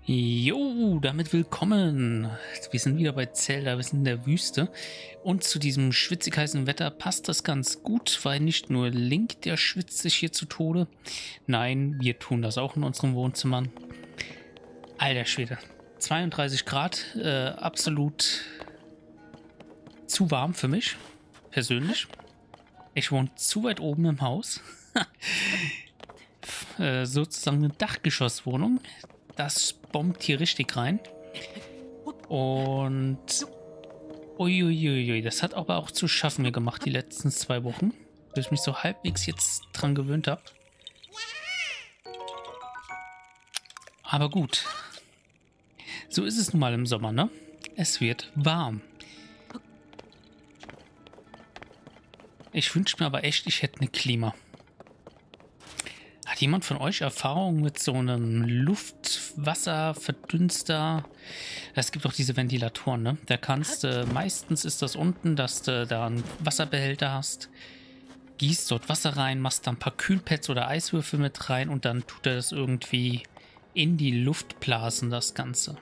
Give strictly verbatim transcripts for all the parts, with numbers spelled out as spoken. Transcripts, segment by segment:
Jo, damit willkommen. Wir sind wieder bei Zelda, wir sind in der Wüste. Und zu diesem schwitzig heißen Wetter passt das ganz gut, weil nicht nur Link, der schwitzt sich hier zu Tode. Nein, wir tun das auch in unseren Wohnzimmern. Alter Schwede, zweiunddreißig Grad, äh, absolut zu warm für mich, persönlich. Ich wohne zu weit oben im Haus. äh, sozusagen eine Dachgeschosswohnung. Das bombt hier richtig rein. Und uiuiui, das hat aber auch zu schaffen mir gemacht die letzten zwei Wochen, bis ich mich so halbwegs jetzt dran gewöhnt habe. Aber gut. So ist es nun mal im Sommer, ne? Es wird warm. Ich wünsche mir aber echt, ich hätte eine Klima. Hat jemand von euch Erfahrung mit so einem Luft-Wasser-Verdünster? Es gibt auch diese Ventilatoren, ne? Da kannst du, äh, meistens ist das unten, dass du da einen Wasserbehälter hast, gießt dort Wasser rein, machst da ein paar Kühlpads oder Eiswürfel mit rein und dann tut er das irgendwie in die Luft blasen, das Ganze.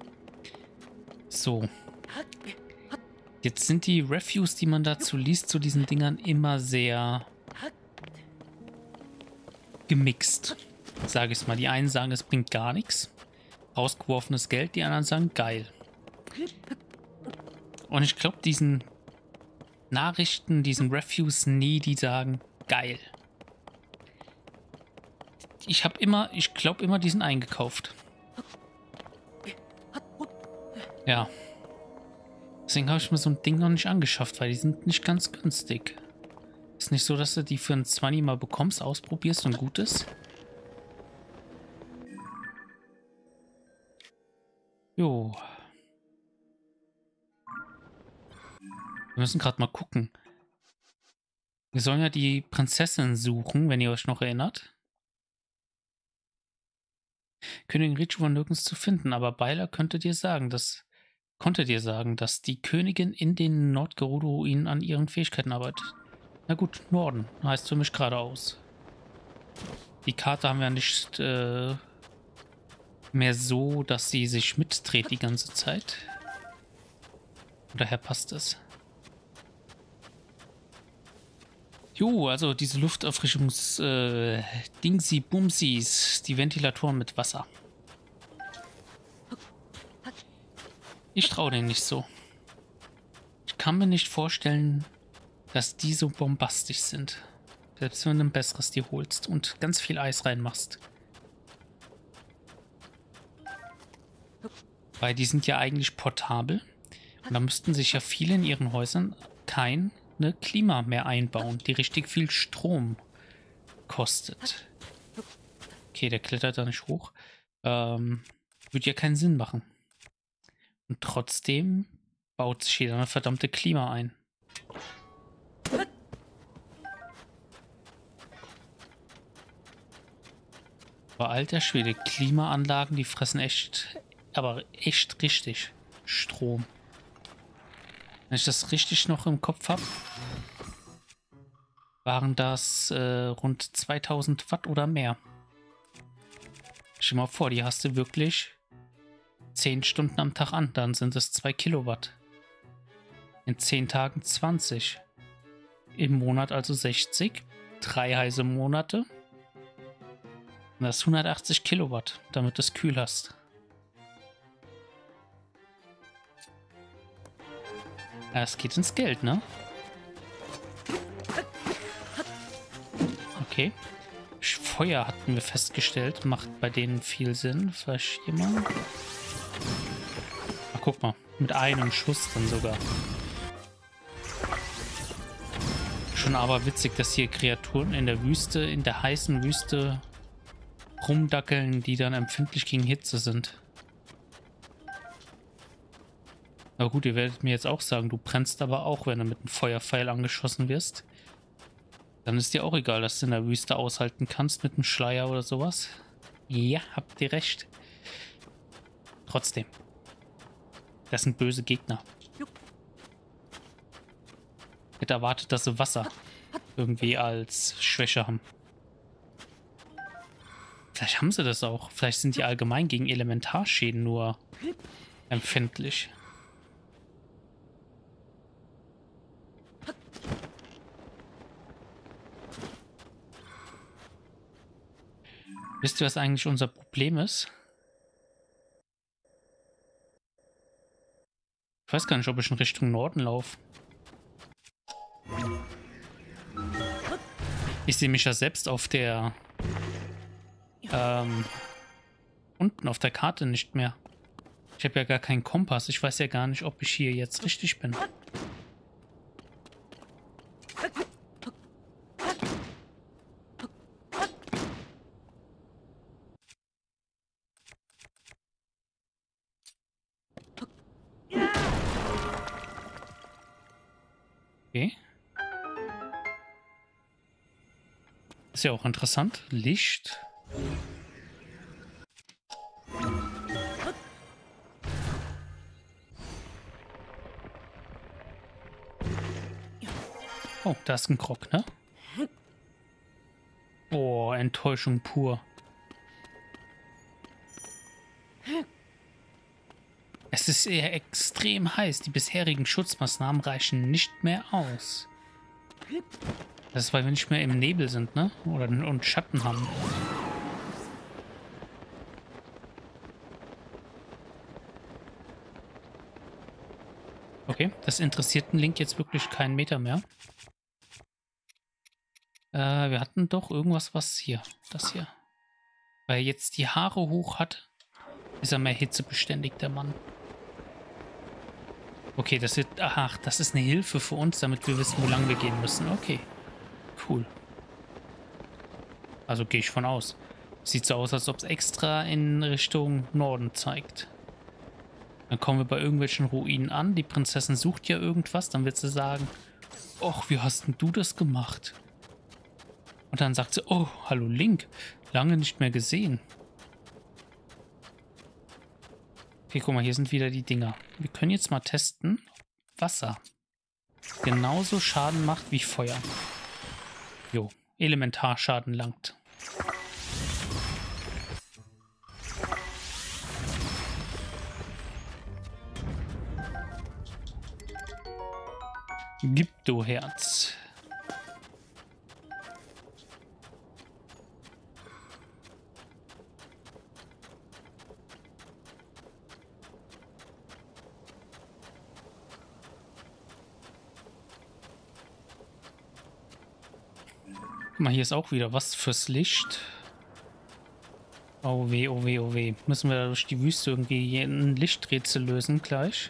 So. Jetzt sind die Reviews, die man dazu liest, zu diesen Dingern immer sehr gemixt, sage ich mal. Die einen sagen, es bringt gar nichts, rausgeworfenes Geld, die anderen sagen, geil. Und ich glaube, diesen Nachrichten, diesen Reviews, nie, die sagen, geil. Ich habe immer, ich glaube immer, die sind eingekauft. Ja. Deswegen habe ich mir so ein Ding noch nicht angeschafft, weil die sind nicht ganz günstig. Ist nicht so, dass du die für ein zwanzig mal bekommst, ausprobierst und gut ist. Jo. Wir müssen gerade mal gucken. Wir sollen ja die Prinzessin suchen, wenn ihr euch noch erinnert. Königin Richu war nirgends zu finden, aber Beiler könnte dir sagen, dass konnte dir sagen, dass die Königin in den Nordgerudo-Ruinen an ihren Fähigkeiten arbeitet. Na gut, Norden heißt für mich geradeaus. Die Karte haben wir nicht äh, mehr so, dass sie sich mitdreht die ganze Zeit. Und daher passt es. Jo, also diese Lufterfrischungs äh, Dingsi Bumsis, die Ventilatoren mit Wasser. Ich traue denen nicht so. Ich kann mir nicht vorstellen, dass die so bombastisch sind. Selbst wenn du ein besseres dir holst und ganz viel Eis reinmachst. Weil die sind ja eigentlich portabel. Und da müssten sich ja viele in ihren Häusern kein ne, Klima mehr einbauen, die richtig viel Strom kostet. Okay, der klettert da nicht hoch. Ähm, würde ja keinen Sinn machen. Und trotzdem baut sich jeder eine verdammte Klima ein. Aber alter Schwede, Klimaanlagen, die fressen echt, aber echt richtig Strom. Wenn ich das richtig noch im Kopf habe, waren das äh, rund zweitausend Watt oder mehr. Stell dir mal vor, die hast du wirklich zehn Stunden am Tag an, dann sind es zwei Kilowatt. In zehn Tagen zwanzig. Im Monat also sechzig. Drei heiße Monate. Und das ist hundertachtzig Kilowatt, damit du es kühl hast. Ja, es geht ins Geld, ne? Okay. Feuer hatten wir festgestellt, macht bei denen viel Sinn. Vielleicht jemand. Ach, guck mal, mit einem Schuss dann sogar. Schon aber witzig, dass hier Kreaturen in der Wüste, in der heißen Wüste rumdackeln, die dann empfindlich gegen Hitze sind. Na gut, ihr werdet mir jetzt auch sagen, du brennst aber auch, wenn du mit einem Feuerpfeil angeschossen wirst. Dann ist dir auch egal, dass du in der Wüste aushalten kannst mit einem Schleier oder sowas. Ja, habt ihr recht. Trotzdem. Das sind böse Gegner. Ich hätte erwartet, dass sie Wasser irgendwie als Schwäche haben. Vielleicht haben sie das auch. Vielleicht sind die allgemein gegen Elementarschäden nur empfindlich. Wisst ihr, was eigentlich unser Problem ist? Ich weiß gar nicht, ob ich in Richtung Norden laufe. Ich sehe mich ja selbst auf der ähm, unten auf der Karte nicht mehr. Ich habe ja gar keinen Kompass. Ich weiß ja gar nicht, ob ich hier jetzt richtig bin. Okay. Ist ja auch interessant. Licht. Oh, da ist ein Krog, ne? Boah, Enttäuschung pur. Es ist eher extrem heiß. Die bisherigen Schutzmaßnahmen reichen nicht mehr aus. Das ist, weil wir nicht mehr im Nebel sind, ne? Oder und Schatten haben. Okay, das interessiert den Link jetzt wirklich keinen Meter mehr. Äh, wir hatten doch irgendwas, was hier. Das hier. Weil er jetzt die Haare hoch hat, ist er mehr hitzebeständig, der Mann. Okay, das wird... Ach, das ist eine Hilfe für uns, damit wir wissen, wo lang wir gehen müssen. Okay. Cool. Also gehe ich von aus. Sieht so aus, als ob es extra in Richtung Norden zeigt. Dann kommen wir bei irgendwelchen Ruinen an. Die Prinzessin sucht ja irgendwas. Dann wird sie sagen, och, wie hast denn du das gemacht? Und dann sagt sie, oh, hallo Link. Lange nicht mehr gesehen. Okay, guck mal, hier sind wieder die Dinger. Wir können jetzt mal testen, ob Wasser genauso Schaden macht wie Feuer. Jo, Elementarschaden langt. Gib du Herz. Guck mal, hier ist auch wieder was fürs Licht. Oh weh, oh weh, oh weh. Müssen wir durch die Wüste irgendwie ein Lichträtsel lösen gleich?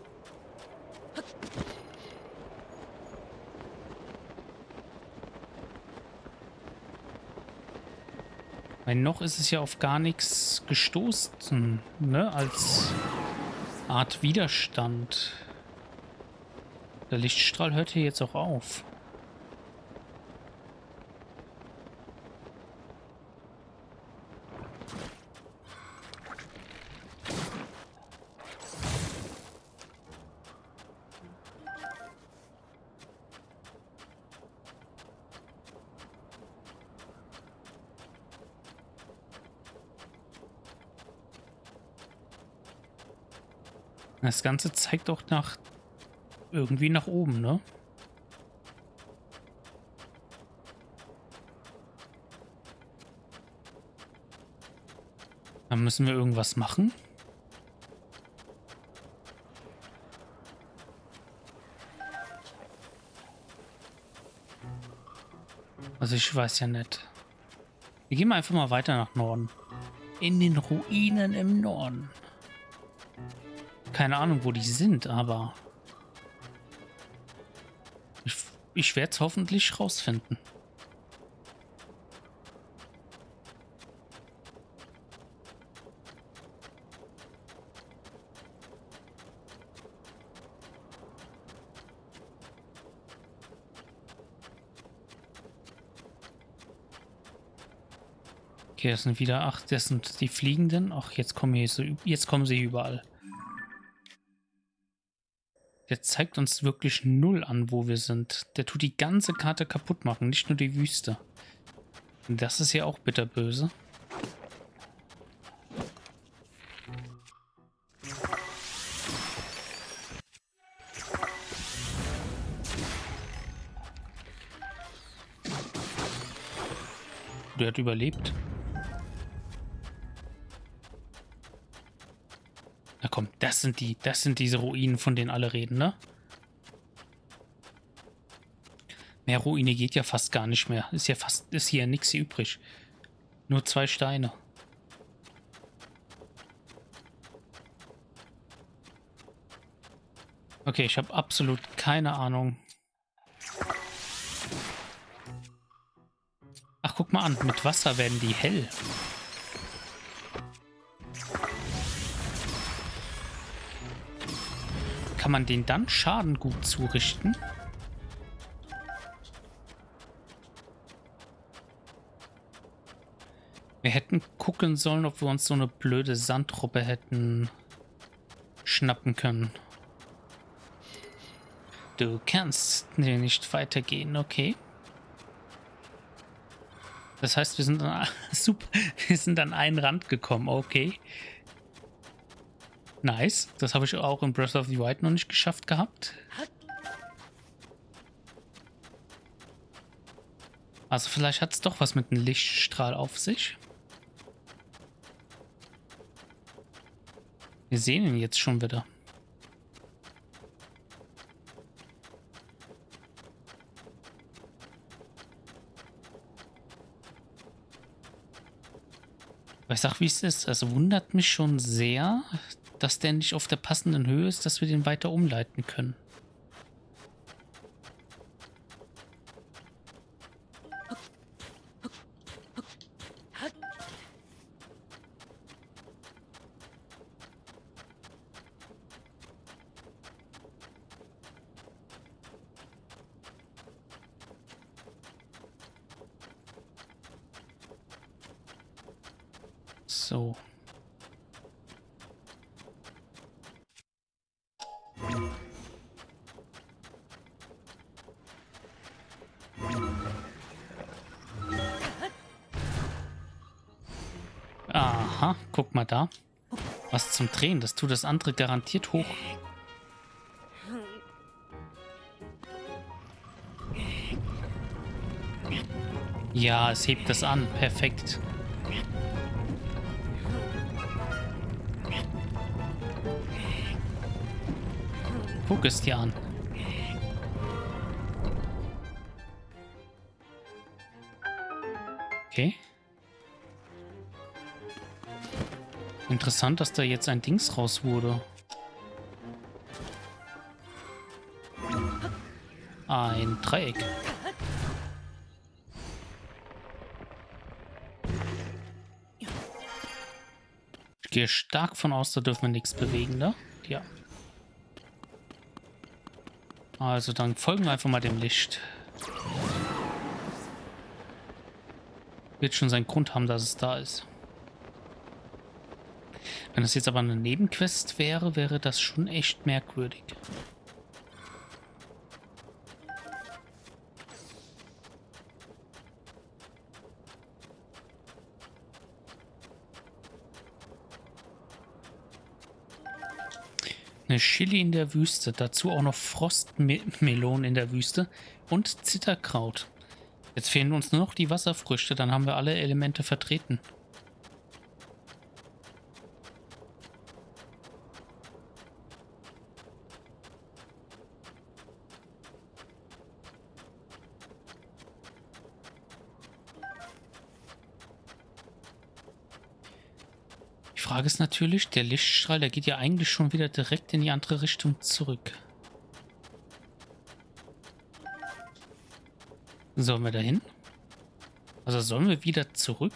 Weil noch ist es ja auf gar nichts gestoßen, ne? Als Art Widerstand. Der Lichtstrahl hört hier jetzt auch auf. Das Ganze zeigt auch nach irgendwie nach oben, ne? Dann müssen wir irgendwas machen. Also ich weiß ja nicht. Wir gehen mal einfach mal weiter nach Norden. In den Ruinen im Norden. Keine Ahnung, wo die sind, aber ich, ich werde es hoffentlich rausfinden. Okay, das sind wieder, ach, das sind die Fliegenden. Ach, jetzt kommen hier so, jetzt kommen sie überall. Der zeigt uns wirklich null an, wo wir sind. Der tut die ganze Karte kaputt machen, nicht nur die Wüste. Und das ist ja auch bitterböse. Der hat überlebt. Na komm, das sind die, das sind diese Ruinen, von denen alle reden, ne? Mehr Ruine geht ja fast gar nicht mehr. Ist ja fast, ist hier nichts übrig. Nur zwei Steine. Okay, ich habe absolut keine Ahnung. Ach, guck mal an, mit Wasser werden die hell. Kann man denen dann Schaden gut zurichten? Wir hätten gucken sollen, ob wir uns so eine blöde Sandtruppe hätten schnappen können. Du kannst nicht weitergehen, okay. Das heißt, wir sind an, super, wir sind an einen Rand gekommen, okay. Nice. Das habe ich auch in Breath of the Wild noch nicht geschafft gehabt. Also vielleicht hat es doch was mit einem Lichtstrahl auf sich. Wir sehen ihn jetzt schon wieder. Aber ich sag, wie es ist. Also wundert mich schon sehr, dass der nicht auf der passenden Höhe ist, dass wir den weiter umleiten können. So. Aha, guck mal da. Was zum Drehen, das tut das andere garantiert hoch. Ja, es hebt das an. Perfekt. Guck es dir an. Okay. Interessant, dass da jetzt ein Dings raus wurde. Ein Dreieck. Ich gehe stark von aus, da dürfen wir nichts bewegen, ne? Ja. Also dann folgen wir einfach mal dem Licht. Wird schon seinen Grund haben, dass es da ist. Wenn das jetzt aber eine Nebenquest wäre, wäre das schon echt merkwürdig. Eine Chili in der Wüste, dazu auch noch Frostmelonen in der Wüste und Zitterkraut. Jetzt fehlen uns nur noch die Wasserfrüchte, dann haben wir alle Elemente vertreten. Die Frage ist natürlich, der Lichtstrahl, der geht ja eigentlich schon wieder direkt in die andere Richtung zurück. Sollen wir dahin? Also sollen wir wieder zurück?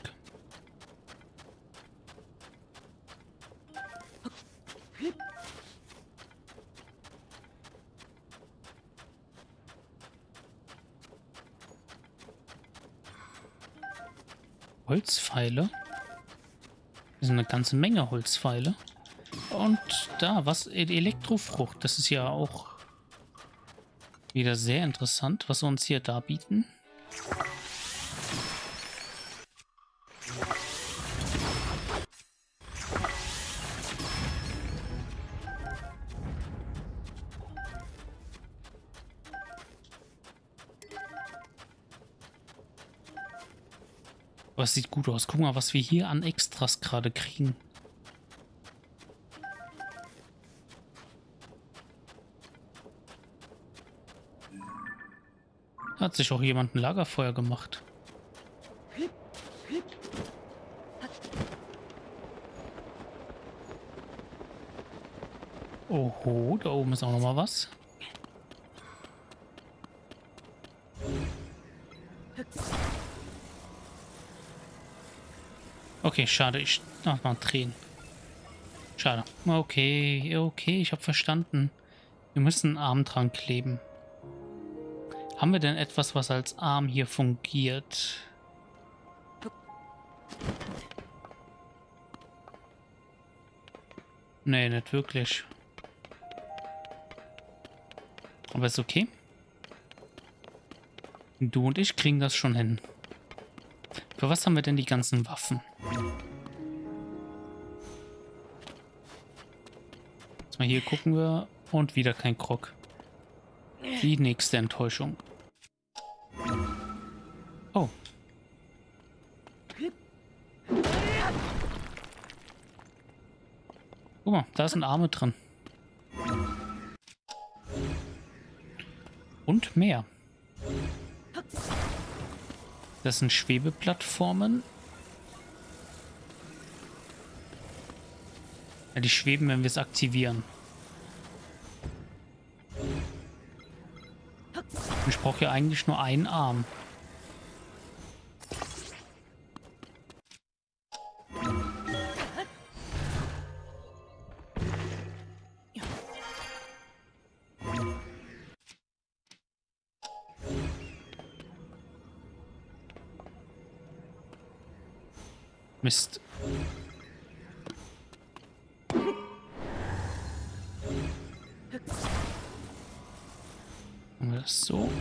Holzpfeile. Das sind eine ganze Menge Holzpfeile. Und da, was? Elektrofrucht. Das ist ja auch wieder sehr interessant, was wir uns hier darbieten. Aber es sieht gut aus. Guck mal, was wir hier an Extras gerade kriegen. Hat sich auch jemand ein Lagerfeuer gemacht. Oho, da oben ist auch noch mal was. Okay, schade, ich darf mal drehen. Schade. Okay, okay, ich habe verstanden. Wir müssen einen Arm dran kleben. Haben wir denn etwas, was als Arm hier fungiert? Nee, nicht wirklich. Aber ist okay. Du und ich kriegen das schon hin. Für was haben wir denn die ganzen Waffen? Jetzt mal hier gucken wir. Und wieder kein Krog. Die nächste Enttäuschung. Oh. Guck mal, da sind Arme drin. Und mehr. Das sind Schwebeplattformen. Ja, die schweben, wenn wir es aktivieren. Ich brauche ja eigentlich nur einen Arm. Mist. Machen wir das so.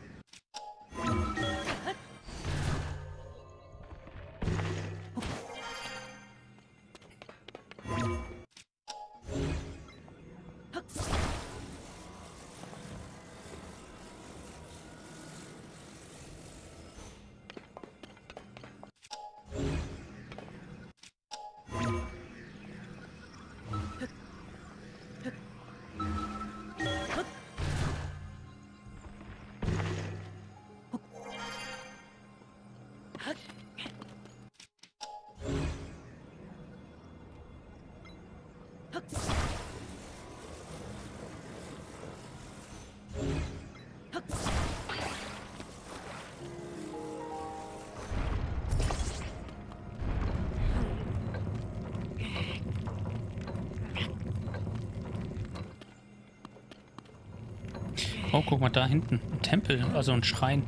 Oh, guck mal da hinten. Ein Tempel, also ein Schrein.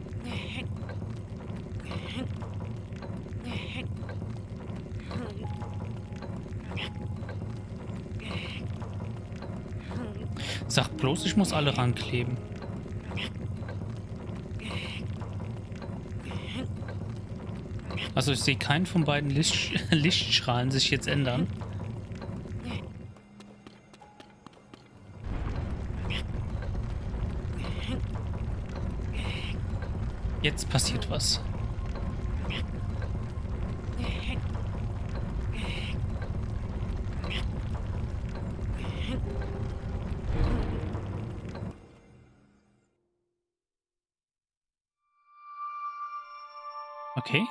Sag bloß, ich muss alle rankleben. Also ich sehe keinen von beiden Licht Lichtstrahlen sich jetzt ändern. Jetzt passiert was. Okay.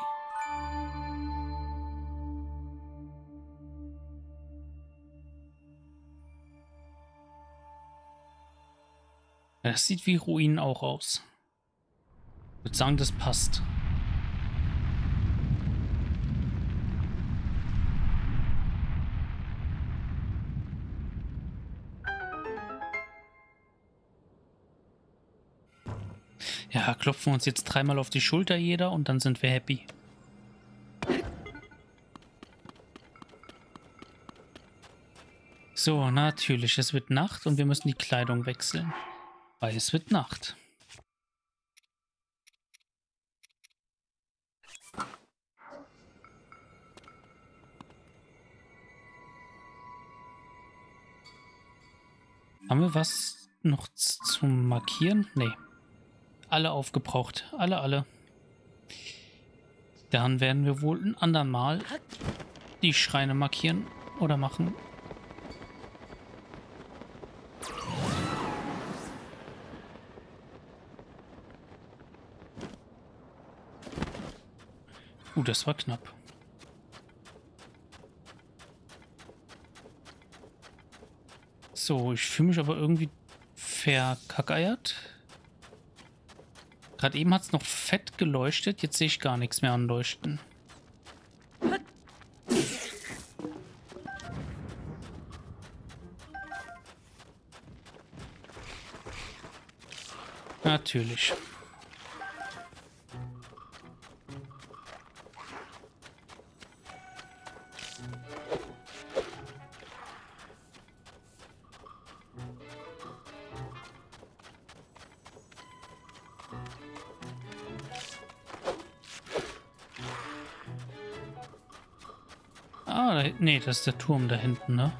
Das sieht wie Ruinen auch aus. Ich würde sagen, das passt. Ja, klopfen wir uns jetzt dreimal auf die Schulter jeder und dann sind wir happy. So, natürlich, es wird Nacht und wir müssen die Kleidung wechseln. Weil es wird Nacht. Haben wir was noch zum Markieren? Nee. Alle aufgebraucht. Alle, alle. Dann werden wir wohl ein andermal die Schreine markieren oder machen. Uh, das war knapp. So, ich fühle mich aber irgendwie verkackeiert. Gerade eben hat es noch fett geleuchtet, jetzt sehe ich gar nichts mehr anleuchten. Natürlich. Ah, da, nee, das ist der Turm da hinten, ne?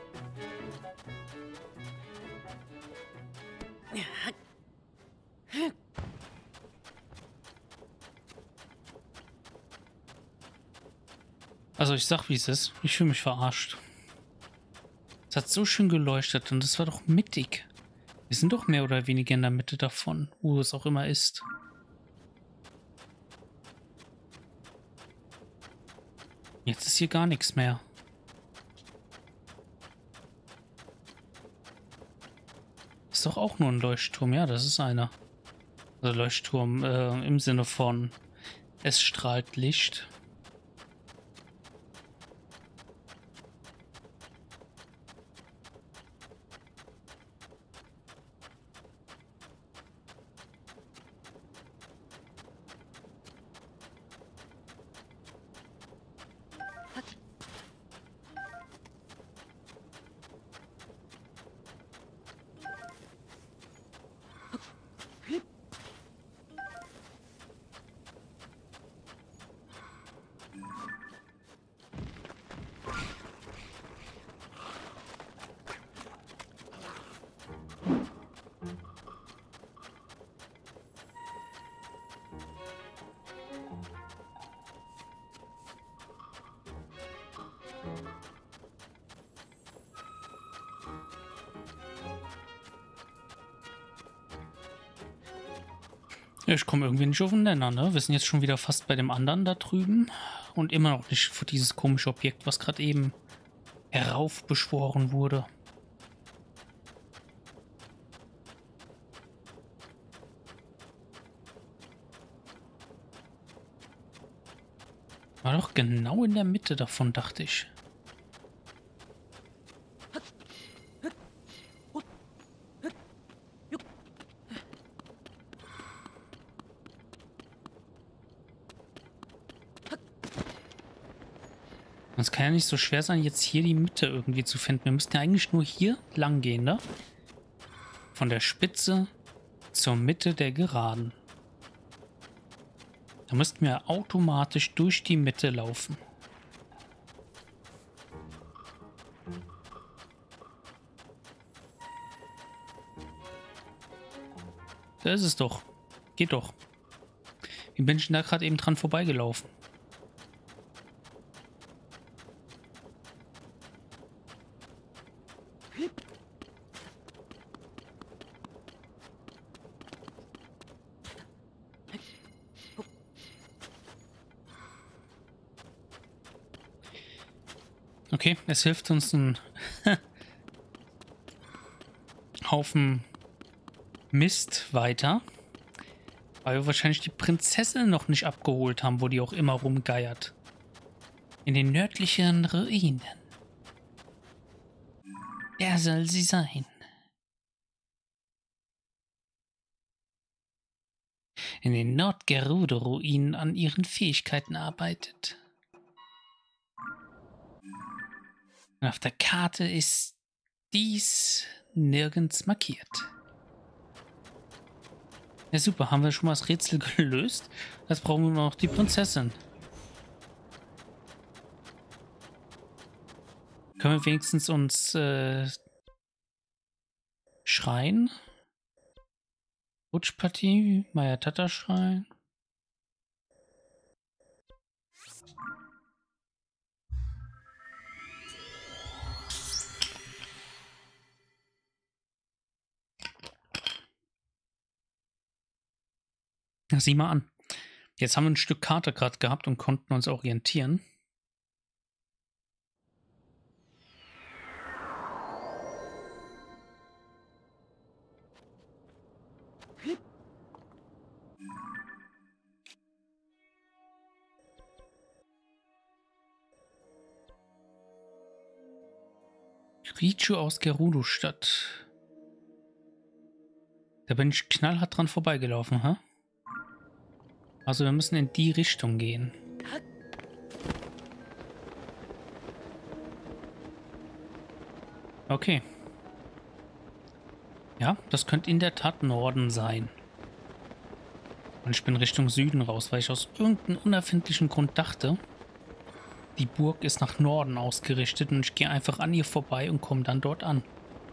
Also ich sag, wie es ist. Ich fühle mich verarscht. Es hat so schön geleuchtet und es war doch mittig. Wir sind doch mehr oder weniger in der Mitte davon, wo es auch immer ist. Jetzt ist hier gar nichts mehr. Ist doch auch nur ein Leuchtturm. Ja, das ist einer. Also Leuchtturm äh, im Sinne von, es strahlt Licht. Ja, ich komme irgendwie nicht auf den Nenner, ne? Wir sind jetzt schon wieder fast bei dem anderen da drüben und immer noch nicht für dieses komische Objekt, was gerade eben heraufbeschworen wurde. War doch genau in der Mitte davon, dachte ich. Es kann ja nicht so schwer sein, jetzt hier die Mitte irgendwie zu finden. Wir müssten ja eigentlich nur hier lang gehen, ne? Von der Spitze zur Mitte der Geraden. Da müssten wir automatisch durch die Mitte laufen. Da ist es doch. Geht doch. Wie bin ich denn da gerade eben dran vorbeigelaufen? Okay, es hilft uns ein Haufen Mist weiter, weil wir wahrscheinlich die Prinzessin noch nicht abgeholt haben, wo die auch immer rumgeiert. In den nördlichen Ruinen. Der soll sie sein. In den Nordgerudo-Ruinen an ihren Fähigkeiten arbeitet. Und auf der Karte ist dies nirgends markiert. Ja super, haben wir schon mal das Rätsel gelöst? Jetzt brauchen wir noch die Prinzessin. Können wir wenigstens uns äh, Schrein? Rutschpartie, Mayatata-Schrein. Na, sieh mal an. Jetzt haben wir ein Stück Karte gerade gehabt und konnten uns orientieren. Richu aus Gerudo-Stadt. Da bin ich knallhart dran vorbeigelaufen, ha? Also wir müssen in die Richtung gehen. Okay. Ja, das könnte in der Tat Norden sein. Und ich bin Richtung Süden raus, weil ich aus irgendeinem unerfindlichen Grund dachte, die Burg ist nach Norden ausgerichtet und ich gehe einfach an ihr vorbei und komme dann dort an.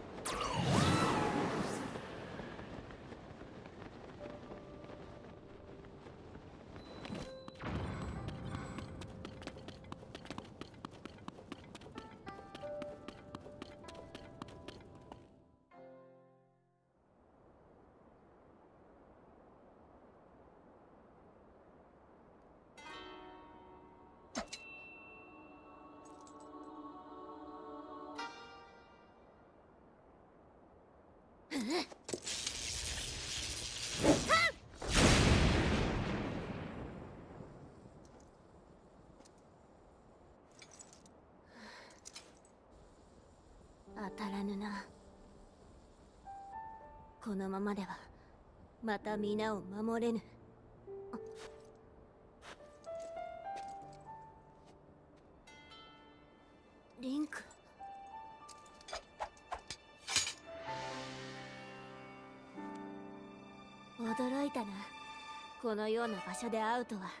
Link? 驚いたな。このような場所で会うとは。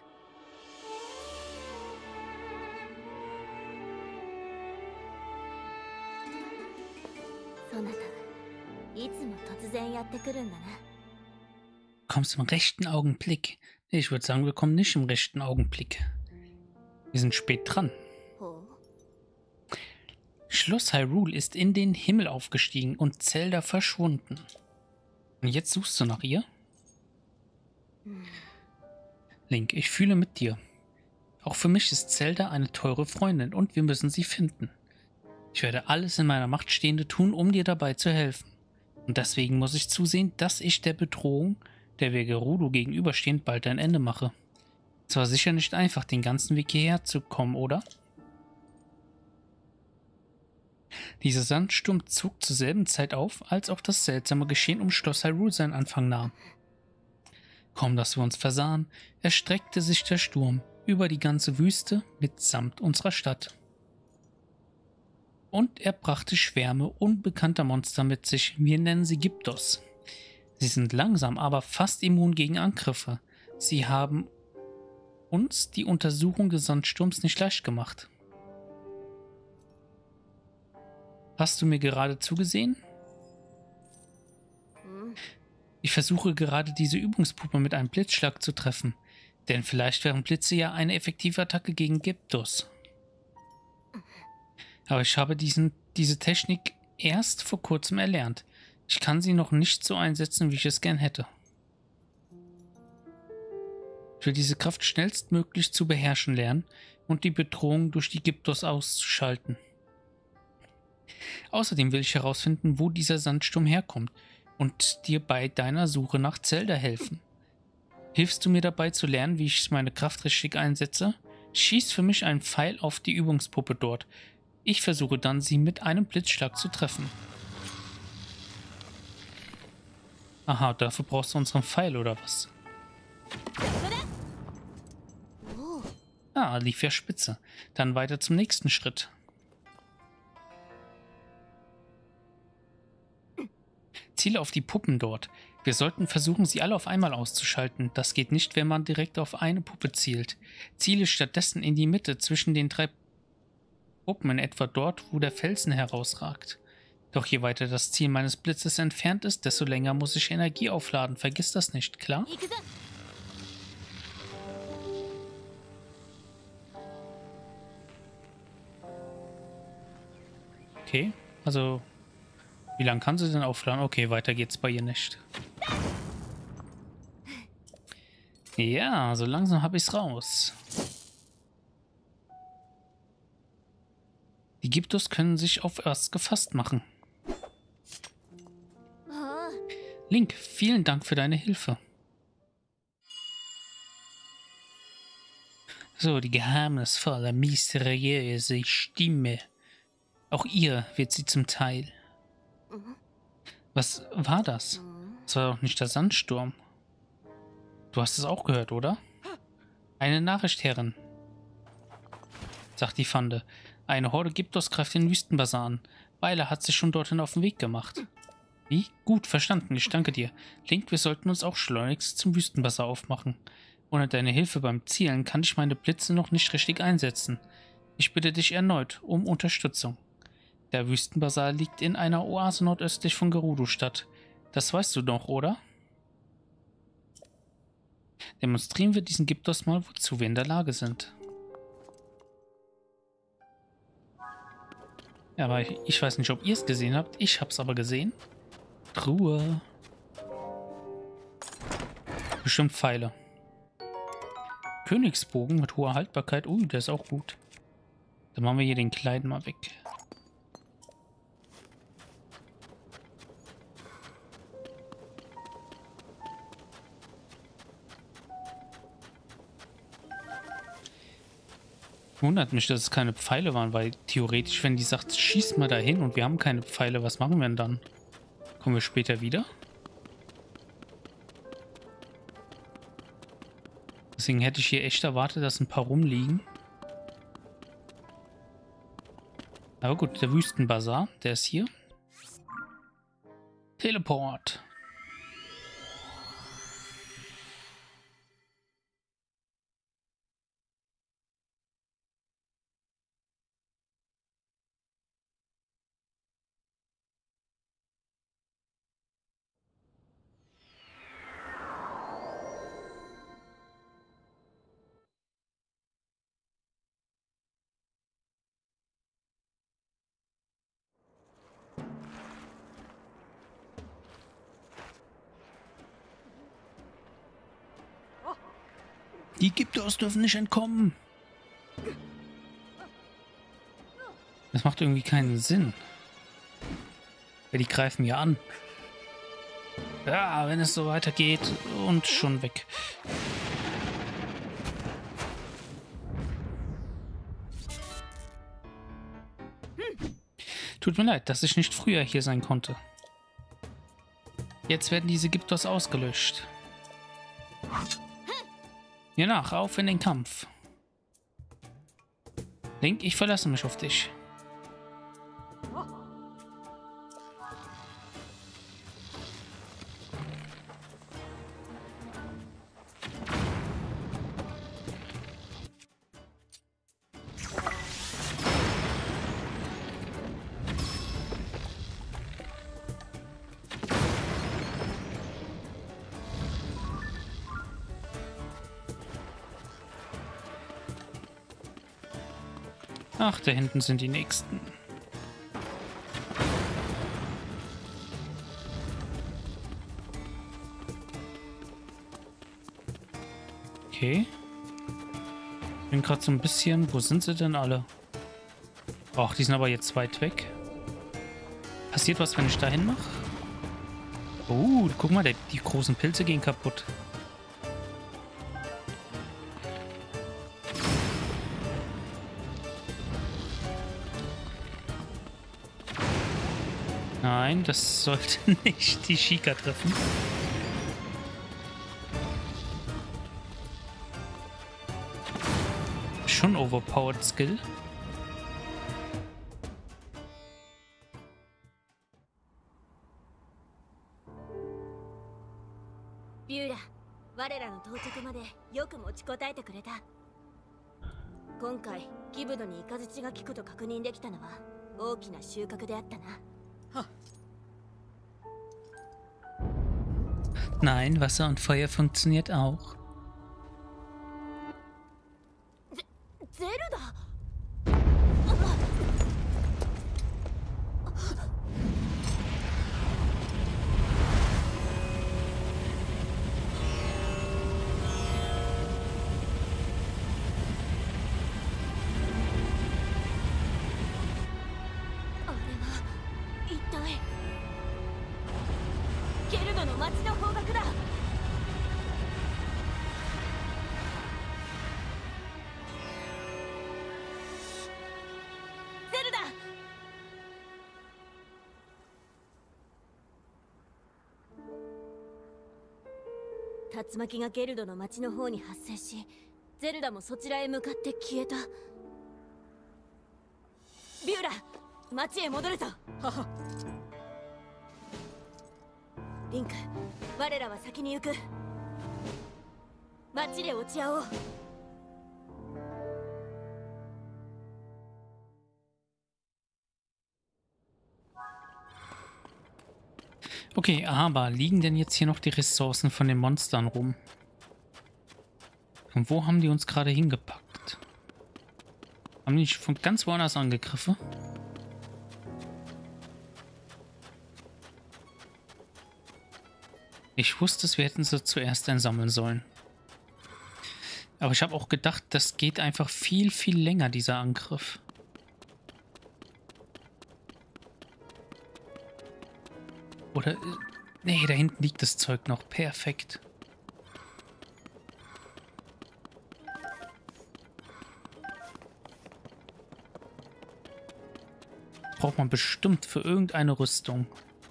そなた、いつも突然やってくるんだな。 Kommst im rechten Augenblick. Ich würde sagen, wir kommen nicht im rechten Augenblick. Wir sind spät dran. Schloss Hyrule ist in den Himmel aufgestiegen und Zelda verschwunden. Und jetzt suchst du nach ihr? Link, ich fühle mit dir. Auch für mich ist Zelda eine teure Freundin und wir müssen sie finden. Ich werde alles in meiner Macht Stehende tun, um dir dabei zu helfen. Und deswegen muss ich zusehen, dass ich der Bedrohung, der wir Gerudo gegenüberstehen, bald ein Ende mache. Es war sicher nicht einfach, den ganzen Weg hierher zu kommen, oder? Dieser Sandsturm zog zur selben Zeit auf, als auch das seltsame Geschehen um Schloss Hyrule seinen Anfang nahm. Kaum, dass wir uns versahen, erstreckte sich der Sturm über die ganze Wüste mitsamt unserer Stadt. Und er brachte Schwärme unbekannter Monster mit sich, wir nennen sie Gyptos. Sie sind langsam, aber fast immun gegen Angriffe. Sie haben uns die Untersuchung des Sandsturms nicht leicht gemacht. Hast du mir gerade zugesehen? Ich versuche gerade diese Übungspuppe mit einem Blitzschlag zu treffen, denn vielleicht wären Blitze ja eine effektive Attacke gegen Gyptos. Aber ich habe diesen, diese Technik erst vor kurzem erlernt. Ich kann sie noch nicht so einsetzen, wie ich es gern hätte. Ich will diese Kraft schnellstmöglich zu beherrschen lernen und die Bedrohung durch die Gyptos auszuschalten. Außerdem will ich herausfinden, wo dieser Sandsturm herkommt und dir bei deiner Suche nach Zelda helfen. Hilfst du mir dabei zu lernen, wie ich meine Kraft richtig einsetze? Schieß für mich einen Pfeil auf die Übungspuppe dort. Ich versuche dann, sie mit einem Blitzschlag zu treffen. Aha, dafür brauchst du unseren Pfeil, oder was? Ah, lief ja spitze. Dann weiter zum nächsten Schritt. Ziele auf die Puppen dort. Wir sollten versuchen, sie alle auf einmal auszuschalten. Das geht nicht, wenn man direkt auf eine Puppe zielt. Ziele stattdessen in die Mitte zwischen den drei Puppen, in etwa dort, wo der Felsen herausragt. Doch je weiter das Ziel meines Blitzes entfernt ist, desto länger muss ich Energie aufladen. Vergiss das nicht, klar? Okay, also wie lange kann sie denn aufladen? Okay, weiter geht's bei ihr nicht. Ja, so langsam habe ich es raus. Die Gyptos können sich auf Earth gefasst machen. Link, vielen Dank für deine Hilfe. So, die geheimnisvolle, mysteriöse Stimme. Auch ihr wird sie zum Teil. Was war das? Das war doch nicht der Sandsturm. Du hast es auch gehört, oder? Eine Nachricht, Herrin, sagt die Fande. Eine Horde Gyptos greift den Wüstenbazar an. Weiler hat sich schon dorthin auf den Weg gemacht. Wie? Gut, verstanden. Ich danke dir. Link, wir sollten uns auch schleunigst zum Wüstenbazar aufmachen. Ohne deine Hilfe beim Zielen kann ich meine Blitze noch nicht richtig einsetzen. Ich bitte dich erneut um Unterstützung. Der Wüstenbazar liegt in einer Oase nordöstlich von Gerudo-Stadt. Das weißt du doch, oder? Demonstrieren wir diesen Gyptos mal, wozu wir in der Lage sind. Ja, aber ich, ich weiß nicht, ob ihr es gesehen habt. Ich hab's aber gesehen. Ruhe. Bestimmt Pfeile. Königsbogen mit hoher Haltbarkeit. Ui, der ist auch gut. Dann machen wir hier den kleinen mal weg. Wundert mich, dass es keine Pfeile waren, weil theoretisch, wenn die sagt, schieß mal dahin und wir haben keine Pfeile, was machen wir denn dann? Kommen wir später wieder? Deswegen hätte ich hier echt erwartet, dass ein paar rumliegen. Aber gut, der Wüstenbazar, der ist hier. Teleport. Die Gyptos dürfen nicht entkommen. Das macht irgendwie keinen Sinn. Weil die greifen ja an. Ja, wenn es so weitergeht und schon weg. Tut mir leid, dass ich nicht früher hier sein konnte. Jetzt werden diese Gyptos ausgelöscht. Mir nach, auf in den Kampf. Link, ich verlasse mich auf dich. Ach, da hinten sind die nächsten. Okay. Ich bin gerade so ein bisschen... Wo sind sie denn alle? Ach, die sind aber jetzt weit weg. Passiert was, wenn ich dahin mache? Oh, guck mal, die, die großen Pilze gehen kaputt. Nein, das sollte nicht die Sheikah treffen. Schon overpowered Skill. Biura, 我らの到着までよく持ちこたえてくれた。今回ギブドに雷が効くと確認できたのは大きな収穫であったな。 Nein, Wasser und Feuer funktioniert auch. Zelda! 町の方角だ。ゼルダ。竜巻がゲルドの町の方に発生し、ゼルダもそちらへ向かって消えた。ビューラ、町へ戻るぞ。はは。リンク、我らは先に行く。町で落ち合おう。 Okay, aber liegen denn jetzt hier noch die Ressourcen von den Monstern rum? Und wo haben die uns gerade hingepackt? Haben die nicht von ganz woanders angegriffen? Ich wusste es, wir hätten sie zuerst einsammeln sollen. Aber ich habe auch gedacht, das geht einfach viel, viel länger, dieser Angriff. Oder... Nee, da hinten liegt das Zeug noch. Perfekt. Braucht man bestimmt für irgendeine Rüstung.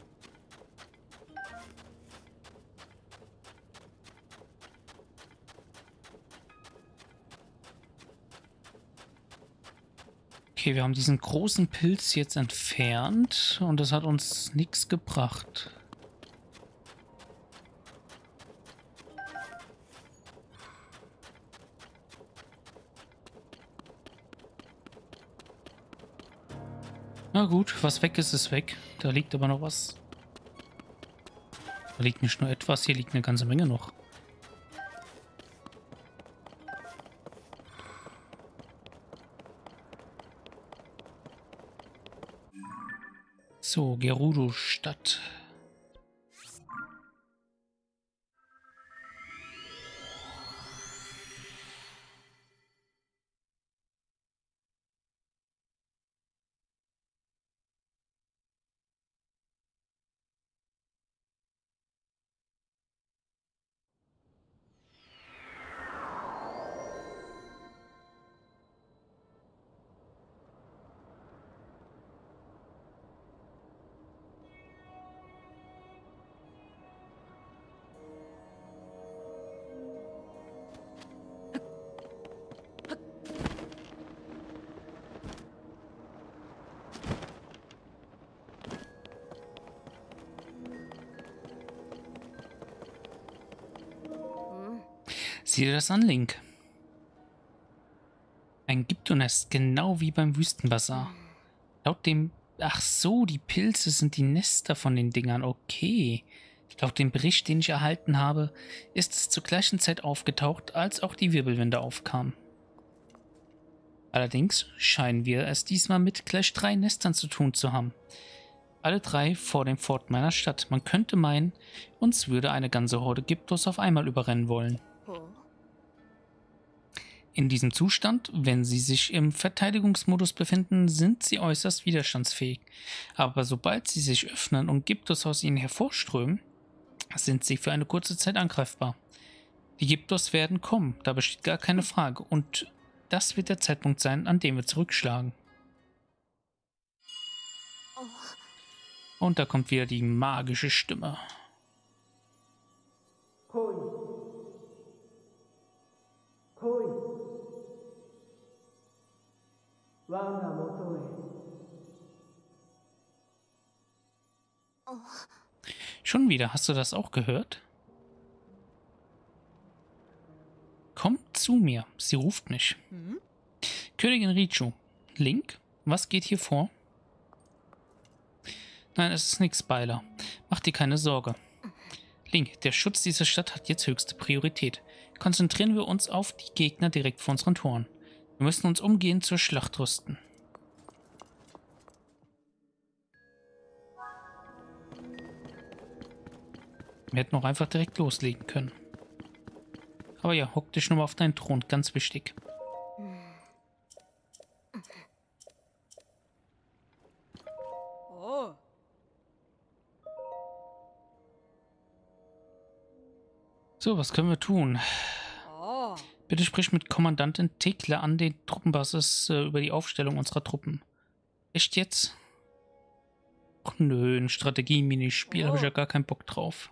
Okay, wir haben diesen großen Pilz jetzt entfernt und das hat uns nichts gebracht. Na gut, was weg ist, ist weg. Da liegt aber noch was. Da liegt nicht nur etwas, hier liegt eine ganze Menge noch. So, Gerudo-Stadt. Sieh dir das an, Link. Ein Gyptonest, genau wie beim Wüstenbazar. Laut dem... Ach so, die Pilze sind die Nester von den Dingern. Okay. Laut dem Bericht, den ich erhalten habe, ist es zur gleichen Zeit aufgetaucht, als auch die Wirbelwinde aufkamen. Allerdings scheinen wir es diesmal mit gleich drei Nestern zu tun zu haben. Alle drei vor dem Fort meiner Stadt. Man könnte meinen, uns würde eine ganze Horde Gyptos auf einmal überrennen wollen. In diesem Zustand, wenn sie sich im Verteidigungsmodus befinden, sind sie äußerst widerstandsfähig. Aber sobald sie sich öffnen und Gyptos aus ihnen hervorströmen, sind sie für eine kurze Zeit angreifbar. Die Gyptos werden kommen, da besteht gar keine Frage. Und das wird der Zeitpunkt sein, an dem wir zurückschlagen. Und da kommt wieder die magische Stimme. Koi. Koi. Schon wieder, hast du das auch gehört? Kommt zu mir, sie ruft mich. Mhm. Königin Richu, Link, was geht hier vor? Nein, es ist nichts, Beiler. Mach dir keine Sorge. Link, der Schutz dieser Stadt hat jetzt höchste Priorität. Konzentrieren wir uns auf die Gegner direkt vor unseren Toren. Wir müssen uns umgehend zur Schlacht rüsten. Wir hätten auch einfach direkt loslegen können. Aber ja, hock dich nur mal auf deinen Thron, ganz wichtig. So, was können wir tun? Oh. Bitte sprich mit Kommandantin Tekle an den Truppenbasis äh, über die Aufstellung unserer Truppen. Echt jetzt? Ach nö, ein Strategie-Minispiel, habe ich ja gar keinen Bock drauf.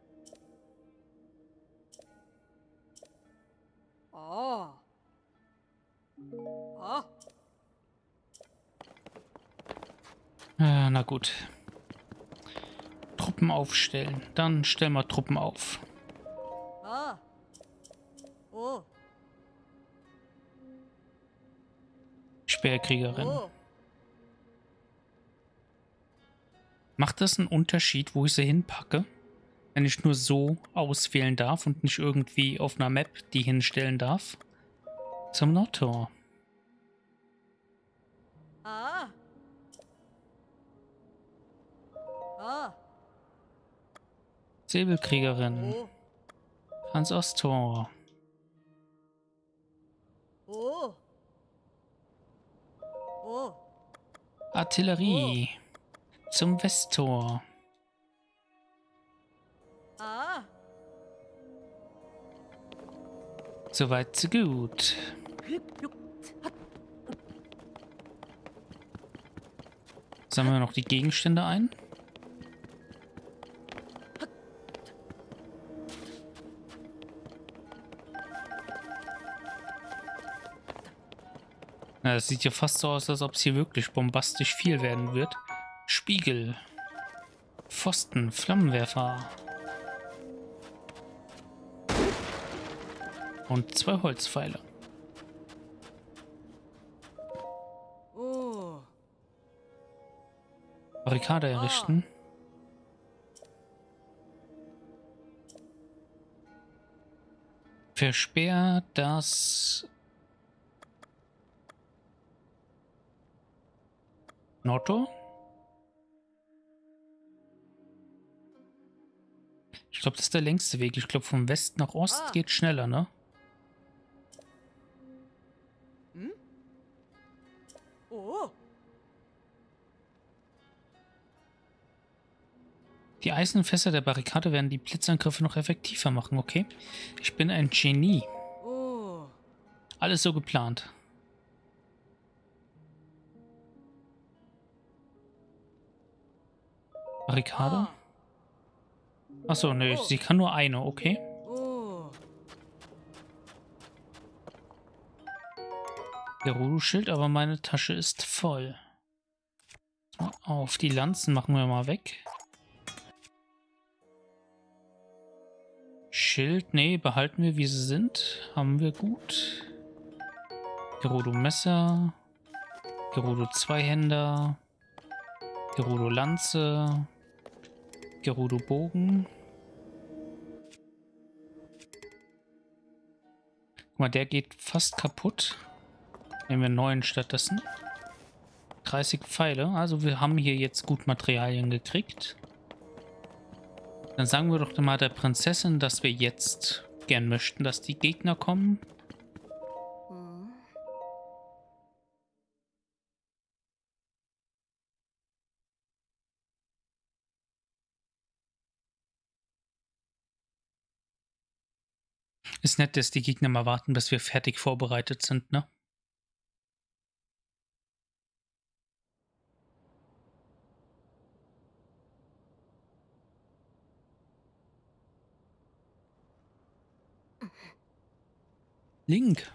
Oh. Oh. Äh, na gut. Truppen aufstellen. Dann stellen wir Truppen auf. Ah. Oh. Speerkriegerin. Oh. Macht das einen Unterschied, wo ich sie hinpacke? Wenn ich nur so auswählen darf und nicht irgendwie auf einer Map die hinstellen darf? Zum Nordtor. Ah. Ah. Säbelkriegerin. Oh. Ans Osttor. Oh. Oh. Artillerie. Zum Westtor. Ah. Soweit so gut. Sammeln wir noch die Gegenstände ein? Na, das sieht ja fast so aus, als ob es hier wirklich bombastisch viel werden wird. Spiegel. Pfosten. Flammenwerfer. Und zwei Holzpfeile. Oh. Barrikade errichten. Versperrt das Nordtor. Ich glaube, das ist der längste Weg. Ich glaube, vom West nach Ost Ah. geht schneller, ne? Hm? Oh. Die Eisenfässer der Barrikade werden die Blitzangriffe noch effektiver machen, okay? Ich bin ein Genie. Oh. Alles so geplant. Barrikade? Ah. Achso, nö, Oh. sie kann nur eine, okay. Oh. Gerudo-Schild, aber meine Tasche ist voll. So, auf die Lanzen machen wir mal weg. Schild, nee, behalten wir, wie sie sind. Haben wir gut. Gerudo-Messer. Gerudo-Zweihänder. Gerudo-Lanze. Gerudo-Bogen. Guck mal, der geht fast kaputt. Nehmen wir einen neuen stattdessen. dreißig Pfeile. Also wir haben hier jetzt gut Materialien gekriegt. Dann sagen wir doch mal der Prinzessin, dass wir jetzt gern möchten, dass die Gegner kommen. Hm. Ist nett, dass die Gegner mal warten, bis wir fertig vorbereitet sind, ne? Link.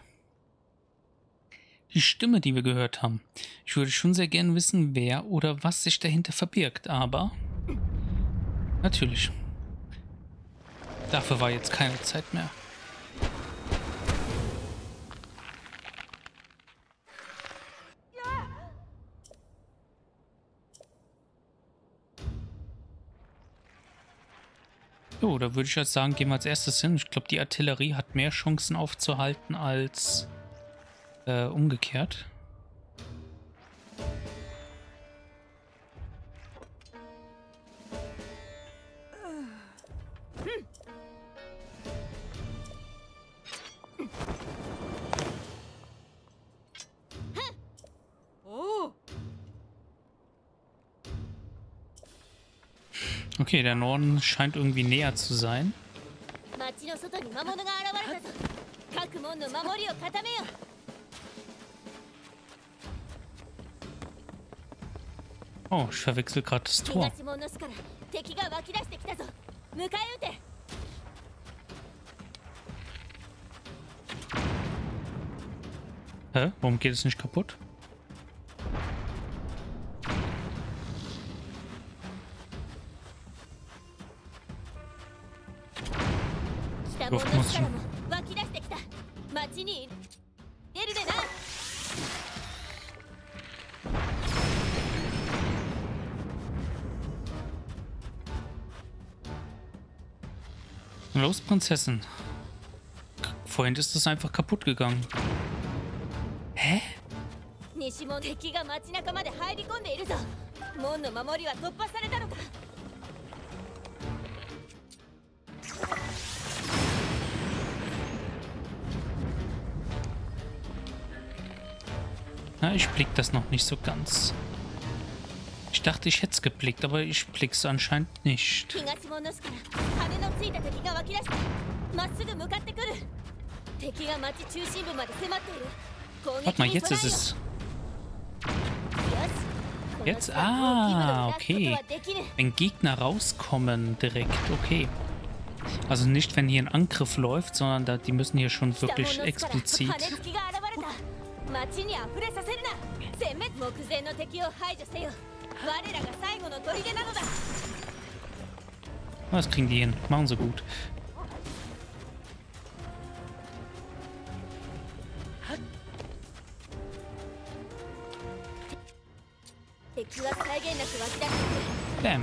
Die Stimme, die wir gehört haben. Ich würde schon sehr gern wissen, wer oder was sich dahinter verbirgt, aber natürlich. Dafür war jetzt keine Zeit mehr. So, da würde ich jetzt sagen, gehen wir als erstes hin. Ich glaube, die Artillerie hat mehr Chancen aufzuhalten als äh, umgekehrt. Oh. Okay, der Norden scheint irgendwie näher zu sein. 町の外に魔物が現れたぞ。各門の守りを固めよ。 Oh, ich verwechsel gerade das Tor. 東門の巣から敵が湧き出してきたぞ。迎え撃て。 Hä? Warum geht es nicht kaputt? Luft muss ich. Los, Prinzessin. Vorhin ist das einfach kaputt gegangen. Hä? 西門敵が街中まで入り込んでいるぞ。門の守りは突破されたのか。 Na, ich blick das noch nicht so ganz. Ich dachte, ich hätte es geblickt, aber ich blick's anscheinend nicht. Warte mal, jetzt ist es. Jetzt? Ah, okay. Wenn Gegner rauskommen direkt, okay. Also nicht, wenn hier ein Angriff läuft, sondern da, die müssen hier schon wirklich explizit. Das kriegen die hin. Machen sie gut. Bam.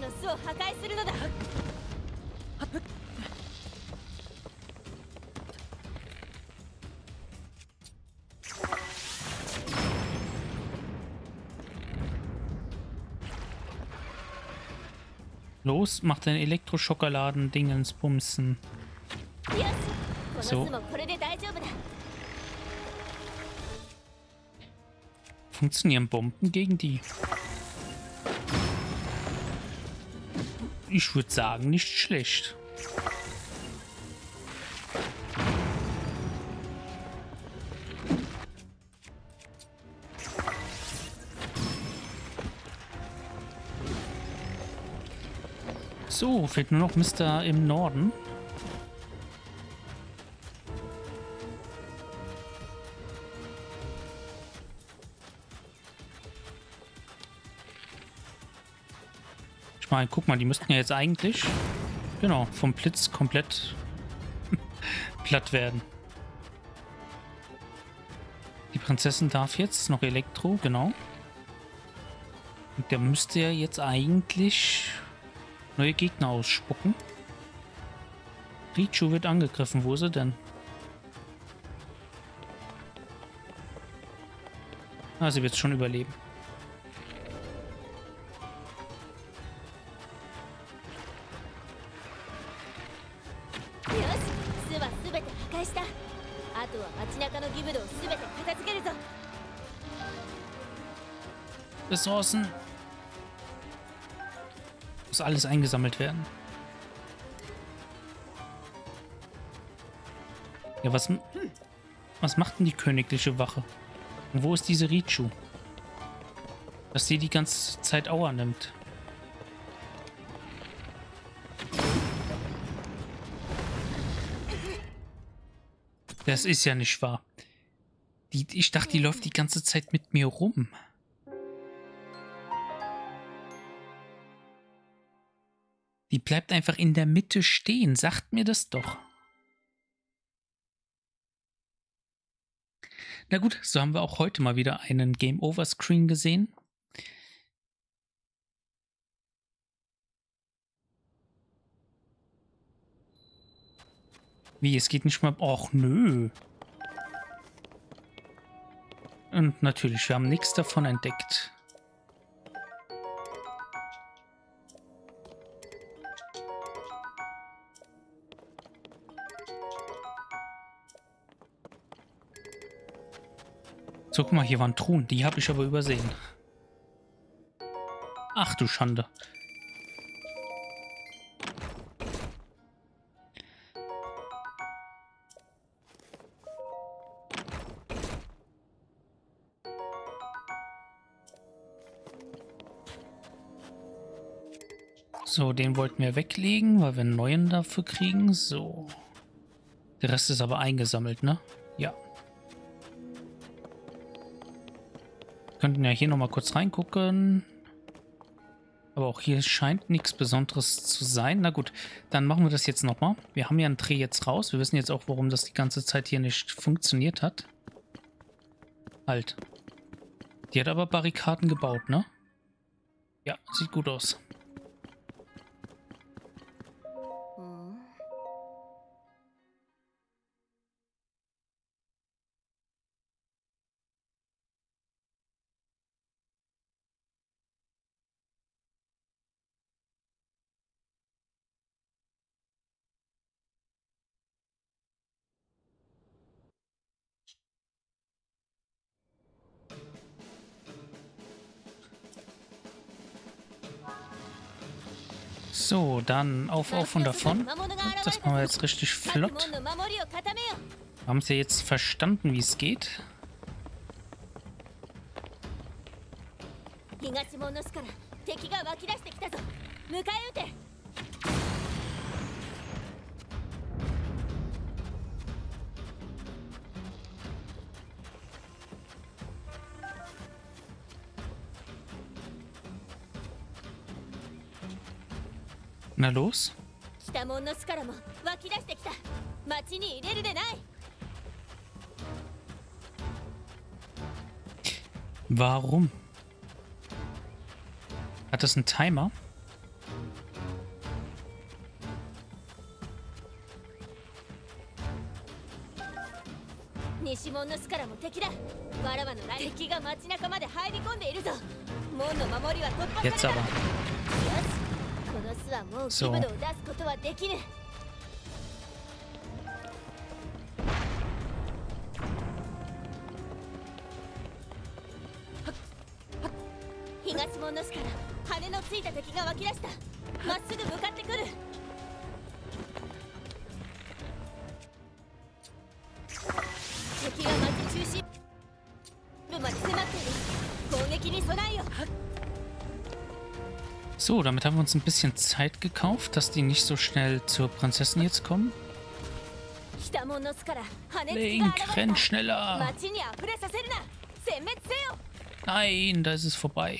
Los, mach deinen Elektroschokoladen-Dingens bumsen. So. Funktionieren Bomben gegen die? Ich würde sagen, nicht schlecht. So, fehlt nur noch Mister im Norden. Ich meine, guck mal, die müssten ja jetzt eigentlich, genau, vom Blitz komplett platt werden. Die Prinzessin darf jetzt noch Elektro, genau. Und der müsste ja jetzt eigentlich neue Gegner ausspucken. Richu wird angegriffen. Wo ist er denn? Ah, sie wird es schon überleben. Ressourcen. Muss alles eingesammelt werden. Ja, was, was macht denn die königliche Wache? Und wo ist diese Richu? Dass sie die ganze Zeit Aua nimmt. Das ist ja nicht wahr. Die, ich dachte, die läuft die ganze Zeit mit mir rum. Die bleibt einfach in der Mitte stehen. Sagt mir das doch. Na gut, so haben wir auch heute mal wieder einen Game-Over-Screen gesehen. Wie, es geht nicht mal... Och, nö. Und natürlich, wir haben nichts davon entdeckt. So, guck mal, hier waren Truhen. Die habe ich aber übersehen. Ach du Schande. So, den wollten wir weglegen, weil wir einen neuen dafür kriegen. So. Der Rest ist aber eingesammelt, ne? Ja. Wir könnten ja hier nochmal kurz reingucken. Aber auch hier scheint nichts Besonderes zu sein. Na gut, dann machen wir das jetzt nochmal. Wir haben ja einen Dreh jetzt raus. Wir wissen jetzt auch, warum das die ganze Zeit hier nicht funktioniert hat. Halt. Die hat aber Barrikaden gebaut, ne? Ja, sieht gut aus. So, dann auf, auf und davon. Das machen wir jetzt richtig flott. Wir haben es ja jetzt verstanden, wie es geht. Na los. Warum? Hat das einen Timer? Jetzt aber. So. So, damit haben wir uns ein bisschen Zeit gekauft, dass die nicht so schnell zur Prinzessin jetzt kommen. Link, renn schneller! Nein, da ist es vorbei.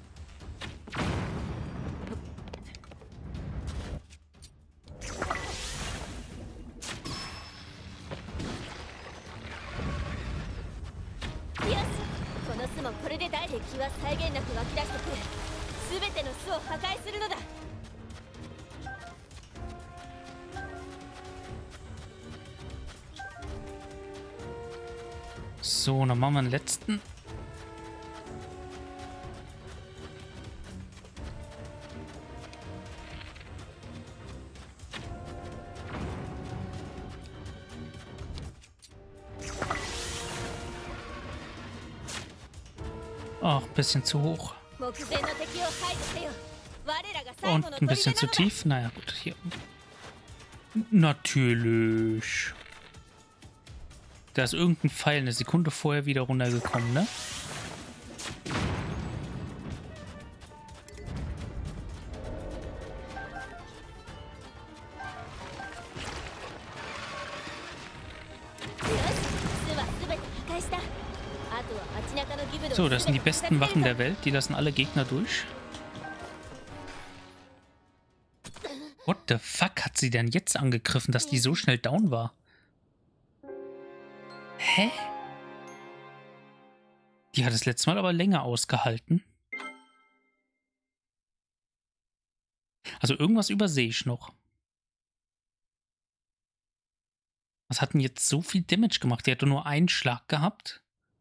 So, dann machen wir einen letzten. Ach, ein bisschen zu hoch. Und ein bisschen zu tief. Naja, gut, hier. Natürlich. Da ist irgendein Pfeil eine Sekunde vorher wieder runtergekommen, ne? So, das sind die besten Wachen der Welt. Die lassen alle Gegner durch. What the fuck hat sie denn jetzt angegriffen, dass die so schnell down war? Hä? Die hat das letzte Mal aber länger ausgehalten. Also irgendwas übersehe ich noch. Was hat denn jetzt so viel Damage gemacht? Die hatte nur einen Schlag gehabt.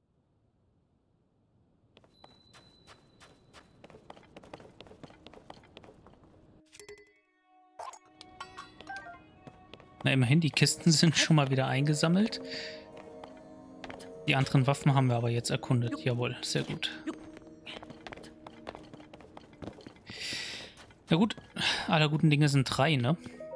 Na, immerhin, die Kisten sind schon mal wieder eingesammelt. Die anderen Waffen haben wir aber jetzt erkundet. Jawohl, sehr gut. Ja gut, aller guten Dinge sind drei, ne?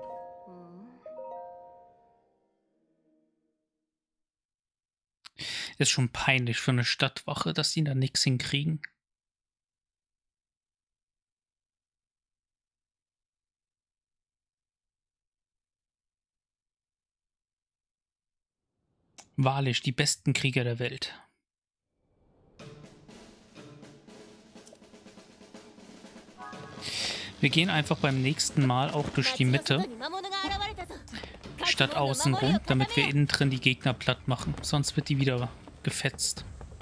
Ist schon peinlich für eine Stadtwache, dass die da nichts hinkriegen. Wahrlich, die besten Krieger der Welt. Wir gehen einfach beim nächsten Mal auch durch die Mitte, statt außen rum, damit wir innen drin die Gegner platt machen. Sonst wird die wieder gefetzt.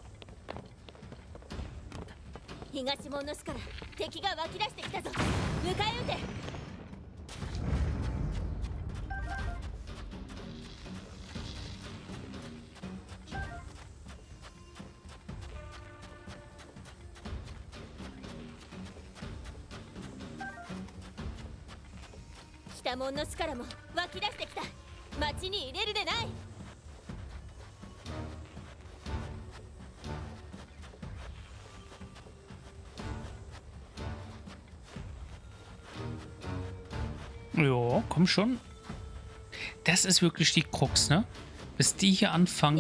Ja, komm schon. Das ist wirklich die Krux, ne? Bis die hier anfangen...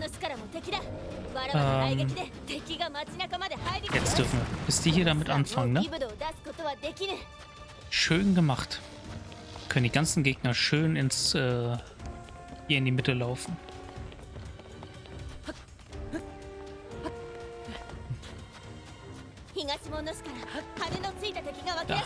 Ähm, jetzt dürfen wir. Bis die hier damit anfangen, ne? Schön gemacht. Können die ganzen Gegner schön ins... Äh, hier in die Mitte laufen. Da.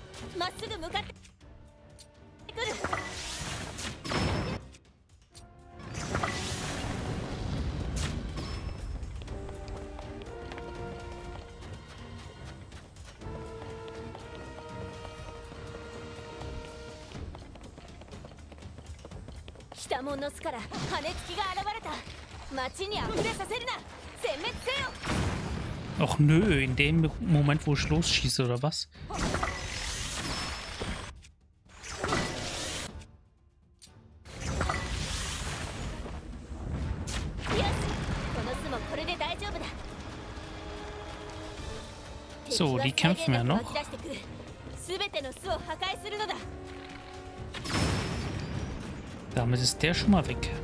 Och nö, in dem Moment, wo ich losschieße, oder was? So, die kämpfen ja noch. Damit ist der schon mal weg.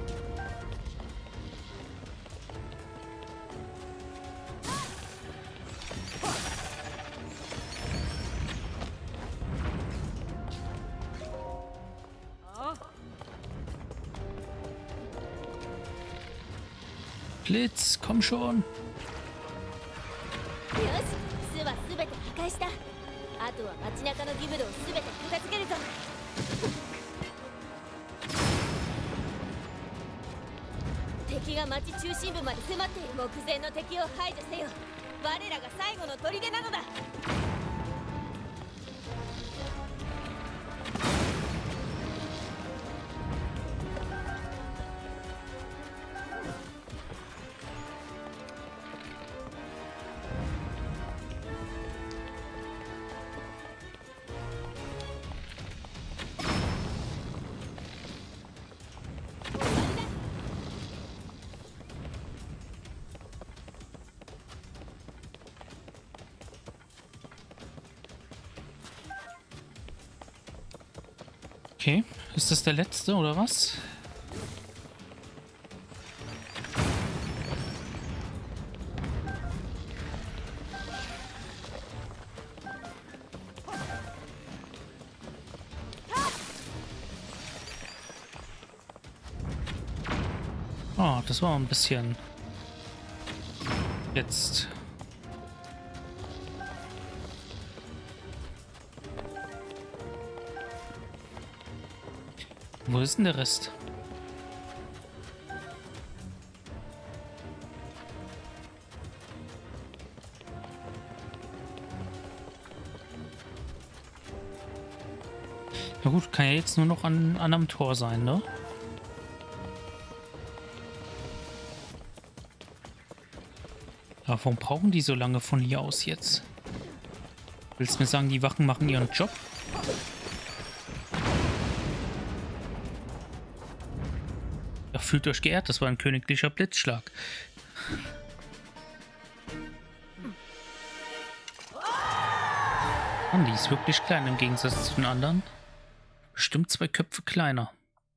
Blitz, komm schon. Okay, ist das der letzte oder was? Oh, das war ein bisschen jetzt. Wo ist denn der Rest? Na gut, kann ja jetzt nur noch an, an einem Tor sein, ne? Aber warum brauchen die so lange von hier aus jetzt? Willst du mir sagen, die Wachen machen ihren Job? Ja, fühlt euch geehrt, das war ein königlicher Blitzschlag. Mann, die ist wirklich klein im Gegensatz zu den anderen. Bestimmt zwei Köpfe kleiner.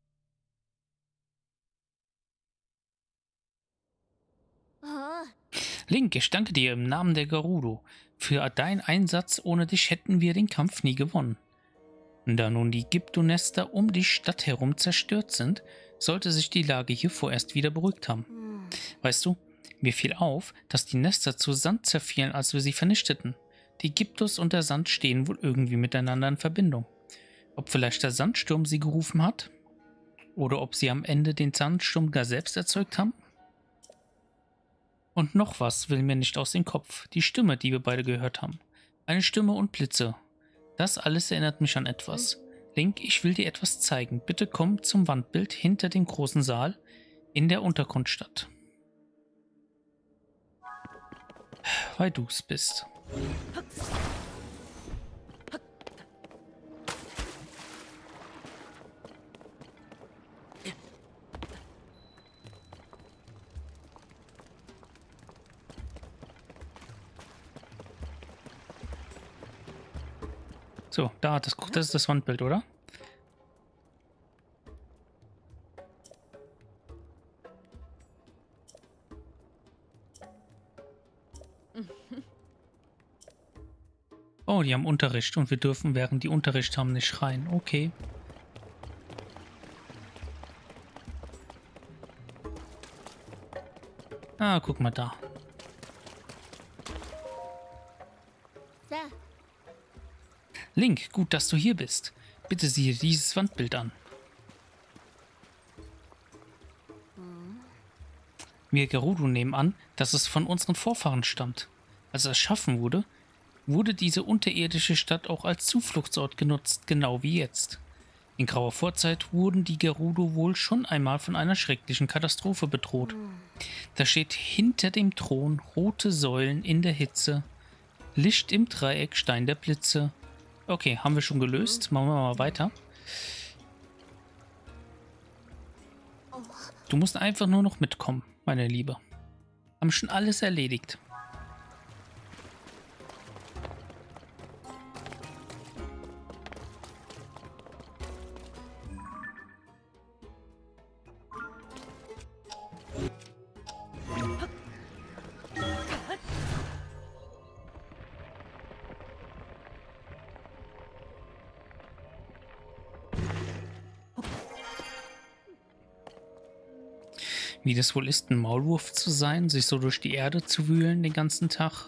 Link, ich danke dir im Namen der Gerudo. Für deinen Einsatz, ohne dich hätten wir den Kampf nie gewonnen. Da nun die Gyptonester um die Stadt herum zerstört sind, sollte sich die Lage hier vorerst wieder beruhigt haben. Weißt du, mir fiel auf, dass die Nester zu Sand zerfielen, als wir sie vernichteten. Die Gyptos und der Sand stehen wohl irgendwie miteinander in Verbindung. Ob vielleicht der Sandsturm sie gerufen hat? Oder ob sie am Ende den Sandsturm gar selbst erzeugt haben? Und noch was will mir nicht aus dem Kopf. Die Stimme, die wir beide gehört haben. Eine Stimme und Blitze. Das alles erinnert mich an etwas. Link, ich will dir etwas zeigen. Bitte komm zum Wandbild hinter dem großen Saal in der Untergrundstadt. Weil du's bist. So, da, das, das ist das Wandbild, oder? Oh, die haben Unterricht und wir dürfen, während die Unterricht haben, nicht schreien. Okay. Ah, guck mal da. Link, gut, dass du hier bist. Bitte siehe dieses Wandbild an. Wir Gerudo nehmen an, dass es von unseren Vorfahren stammt. Als es erschaffen wurde, wurde diese unterirdische Stadt auch als Zufluchtsort genutzt, genau wie jetzt. In grauer Vorzeit wurden die Gerudo wohl schon einmal von einer schrecklichen Katastrophe bedroht. Da steht hinter dem Thron rote Säulen in der Hitze, Licht im Dreieck, Stein der Blitze. Okay, haben wir schon gelöst. Machen wir mal weiter. Du musst einfach nur noch mitkommen, meine Liebe. Haben schon alles erledigt. Wie das wohl ist, ein Maulwurf zu sein, sich so durch die Erde zu wühlen den ganzen Tag.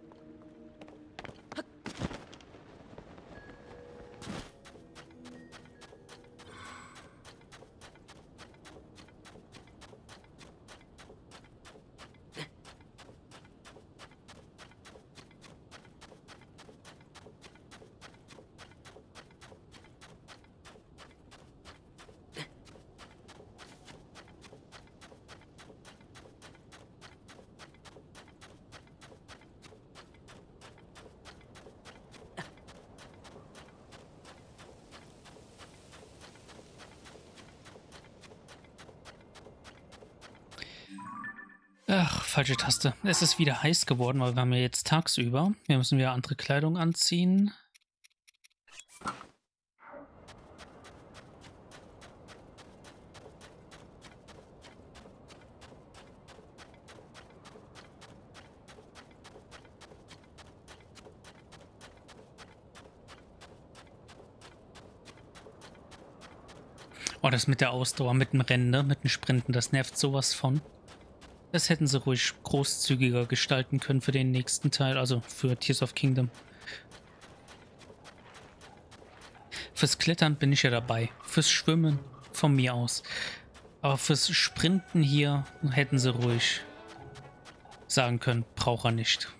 Ach, falsche Taste. Es ist wieder heiß geworden, weil wir haben ja jetzt tagsüber. Wir müssen wieder andere Kleidung anziehen. Oh, das mit der Ausdauer, mit dem Rennen, ne? Mit dem Sprinten, das nervt sowas von. Das hätten sie ruhig großzügiger gestalten können für den nächsten Teil, also für Tears of Kingdom. Fürs Klettern bin ich ja dabei, fürs Schwimmen von mir aus. Aber fürs Sprinten hier hätten sie ruhig sagen können, braucht er nicht.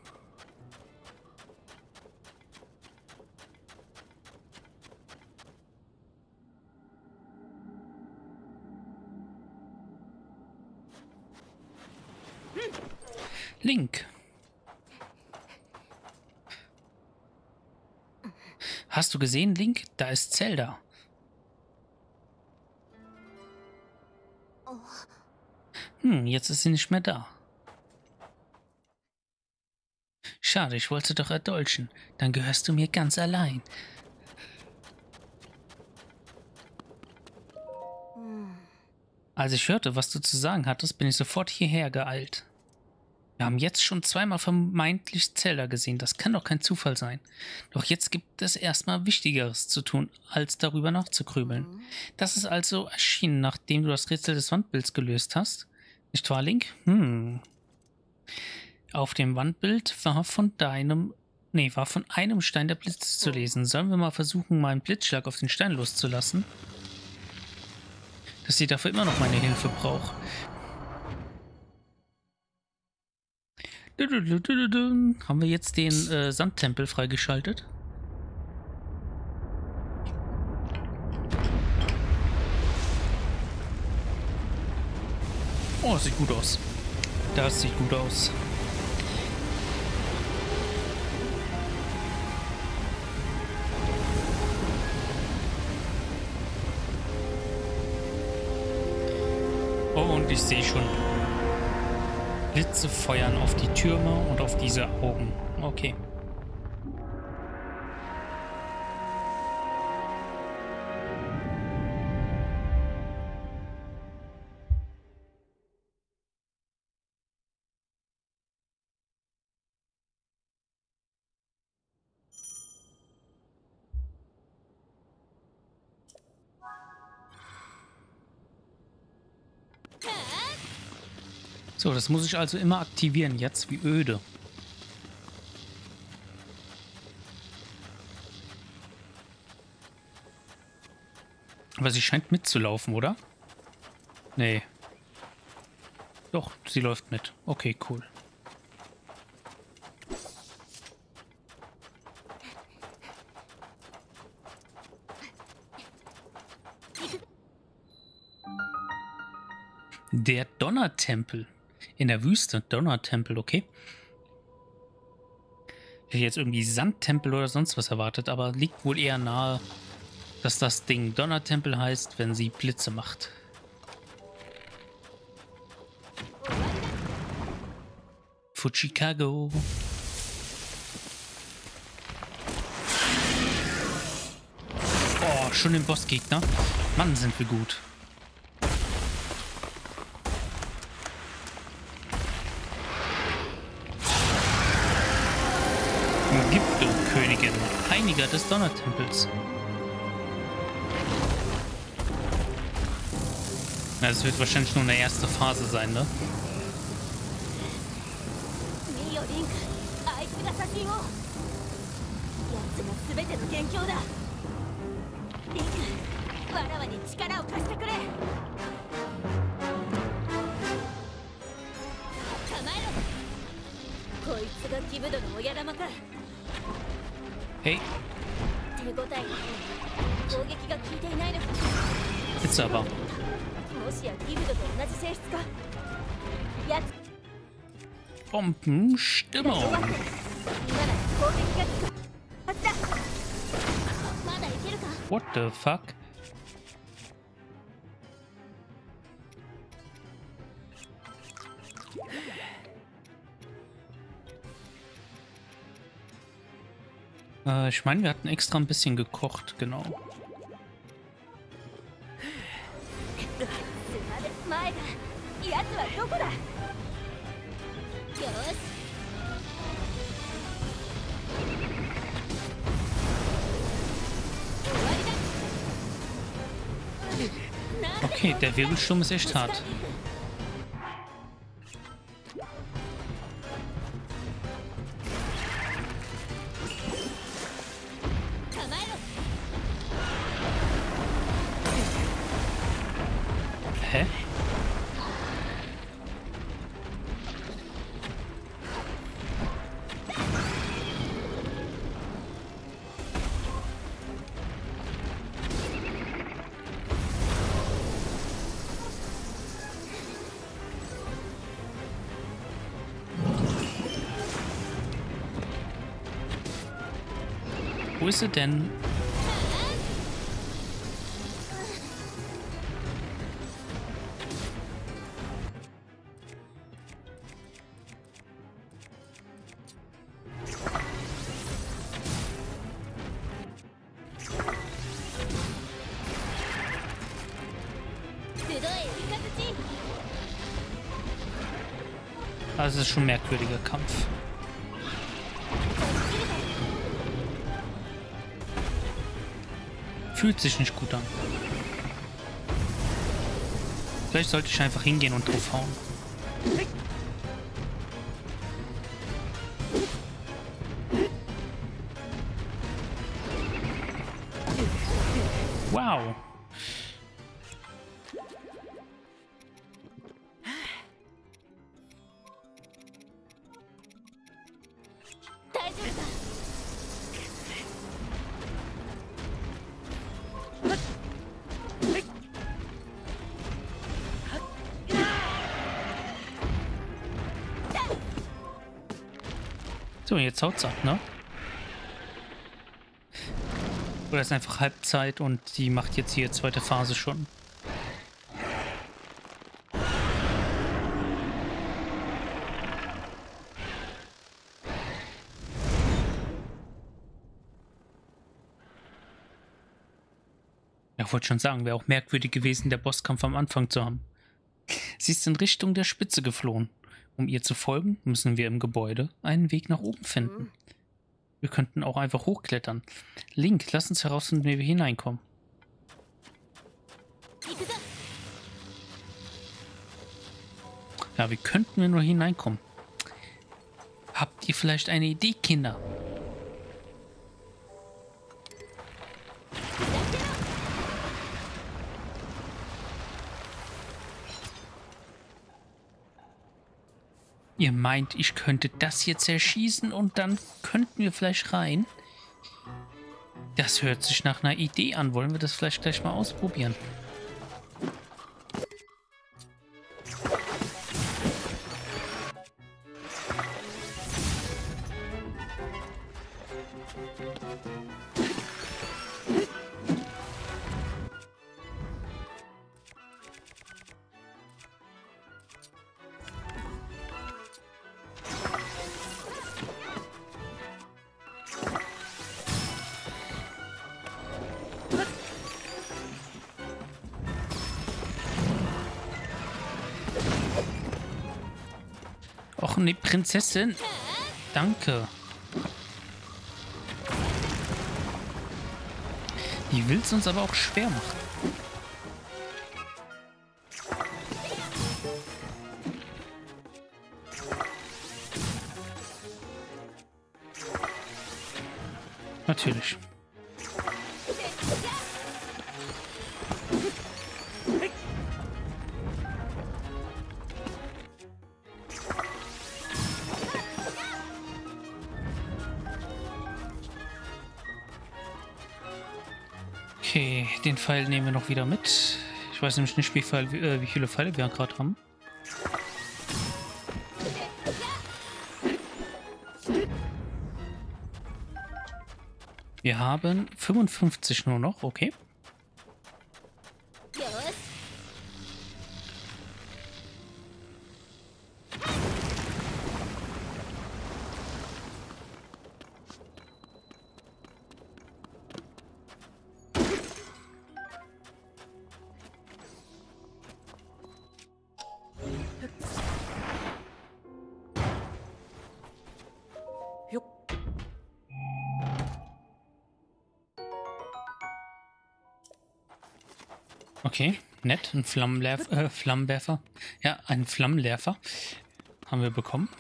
Link. Hast du gesehen, Link? Da ist Zelda. Hm, jetzt ist sie nicht mehr da. Schade, ich wollte doch erdolchen. Dann gehörst du mir ganz allein. Als ich hörte, was du zu sagen hattest, bin ich sofort hierher geeilt. Wir haben jetzt schon zweimal vermeintlich Zelda gesehen. Das kann doch kein Zufall sein. Doch jetzt gibt es erstmal Wichtigeres zu tun, als darüber nachzugrübeln. Das ist also erschienen, nachdem du das Rätsel des Wandbilds gelöst hast. Nicht wahr, Link? Hm. Auf dem Wandbild war von deinem... Nee, war von einem Stein der Blitz zu lesen. Sollen wir mal versuchen, meinen Blitzschlag auf den Stein loszulassen? Dass sie dafür immer noch meine Hilfe braucht. Haben wir jetzt den äh, Sandtempel freigeschaltet? Oh, das sieht gut aus. Das sieht gut aus. Oh, und ich sehe schon Blitze feuern auf die Türme und auf diese Augen. Okay. So, das muss ich also immer aktivieren jetzt, wie öde. Aber sie scheint mitzulaufen, oder? Nee. Doch, sie läuft mit. Okay, cool. Der Donnertempel. In der Wüste. Donnertempel, okay. Ich hätte jetzt irgendwie Sandtempel oder sonst was erwartet, aber liegt wohl eher nahe, dass das Ding Donnertempel heißt, wenn sie Blitze macht. Fujikago. Oh, schon den Bossgegner. Mann, sind wir gut. Gipfelkönigin, Heiliger des Donnertempels. Das wird wahrscheinlich nur eine erste Phase sein, ne? Hey. Jetzt aber. Bombenstimmung. What the fuck? Äh, ich meine, wir hatten extra ein bisschen gekocht, genau. Okay, der Wirbelsturm ist echt hart. Hä? Wo ist sie denn? es ist schon ein merkwürdiger Kampf. Fühlt sich nicht gut an. Vielleicht sollte ich einfach hingehen und drauf hauen. Wow. So, jetzt haut's ab, ne? Oder ist einfach Halbzeit und die macht jetzt hier zweite Phase schon. Ja, ich wollte schon sagen, wäre auch merkwürdig gewesen, der Bosskampf am Anfang zu haben. Sie ist in Richtung der Spitze geflohen. Um ihr zu folgen, müssen wir im Gebäude einen Weg nach oben finden. Wir könnten auch einfach hochklettern. Link, lass uns herausfinden, wie wir hineinkommen. Ja, wie könnten wir nur hineinkommen? Habt ihr vielleicht eine Idee, Kinder? Ihr meint, ich könnte das hier zerschießen und dann könnten wir vielleicht rein? Das hört sich nach einer Idee an. Wollen wir das vielleicht gleich mal ausprobieren? Och, ne, Prinzessin. Danke. Die will es uns aber auch schwer machen. Natürlich. Okay, den Pfeil nehmen wir noch wieder mit. Ich weiß nämlich nicht, wie, Pfeil, äh, wie viele Pfeile wir gerade haben. Wir haben fünfundfünfzig nur noch, okay. Okay, nett. Ein Flammenwerfer. Äh, Flammenwerfer. Ja, ein Flammenwerfer haben wir bekommen.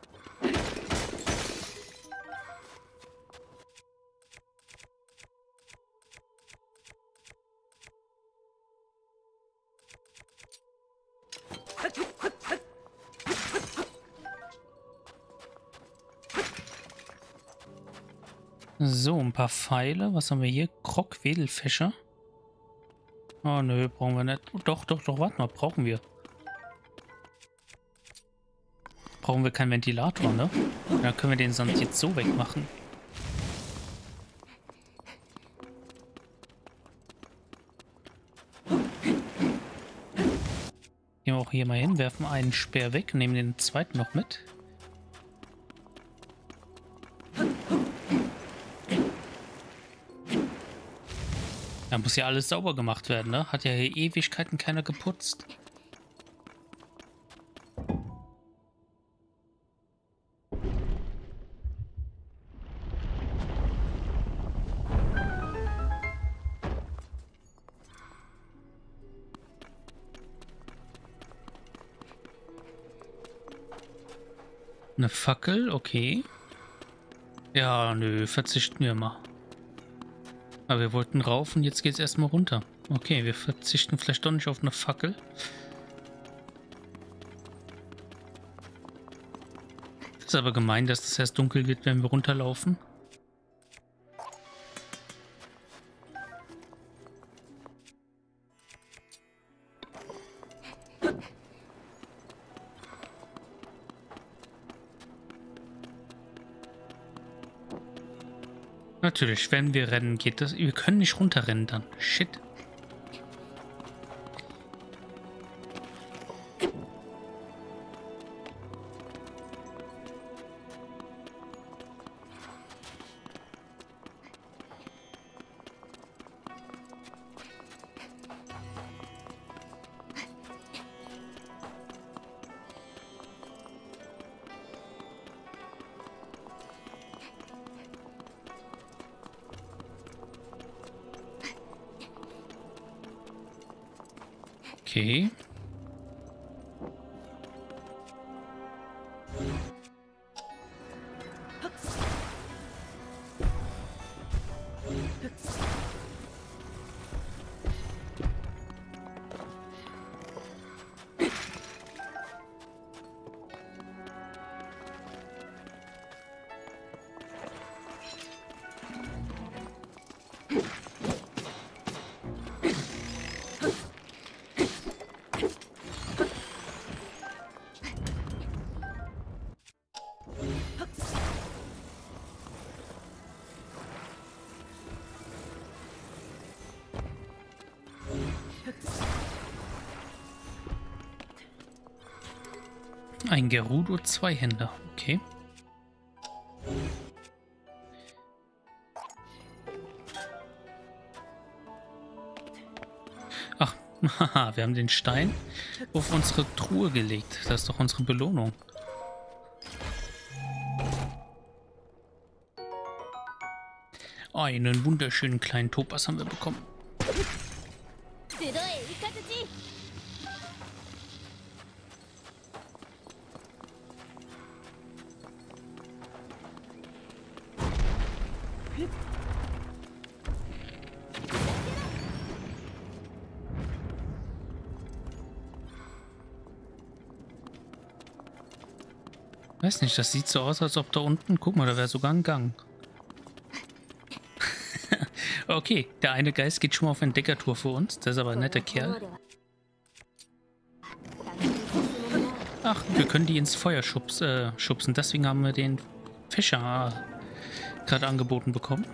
So, ein paar Pfeile. Was haben wir hier? Krog-Wedelfäscher. Oh, nö, brauchen wir nicht. Doch, doch, doch, warte mal, brauchen wir. Brauchen wir keinen Ventilator, ne? Dann können wir den sonst jetzt so wegmachen. Gehen wir auch hier mal hin, werfen einen Speer weg und nehmen den zweiten noch mit. Da muss ja alles sauber gemacht werden, ne? Hat ja hier Ewigkeiten keiner geputzt. Eine Fackel, okay. Ja, nö, verzichten wir mal. Aber wir wollten rauf und jetzt geht es erstmal runter. Okay, wir verzichten vielleicht doch nicht auf eine Fackel. Ist aber gemein, dass es erst dunkel wird, wenn wir runterlaufen. Natürlich, wenn wir rennen, geht das. Wir können nicht runterrennen dann. Shit. Okay. Ein Gerudo-Zweihänder, okay. Ach, haha, wir haben den Stein auf unsere Truhe gelegt. Das ist doch unsere Belohnung. Einen wunderschönen kleinen Topaz haben wir bekommen. Weiß nicht, das sieht so aus, als ob da unten... Guck mal, da wäre sogar ein Gang. Okay, der eine Geist geht schon mal auf Entdeckertour für uns. Das ist aber ein netter Kerl. Ach, wir können die ins Feuer schubs, äh, schubsen. Deswegen haben wir den Fischer gerade angeboten bekommen.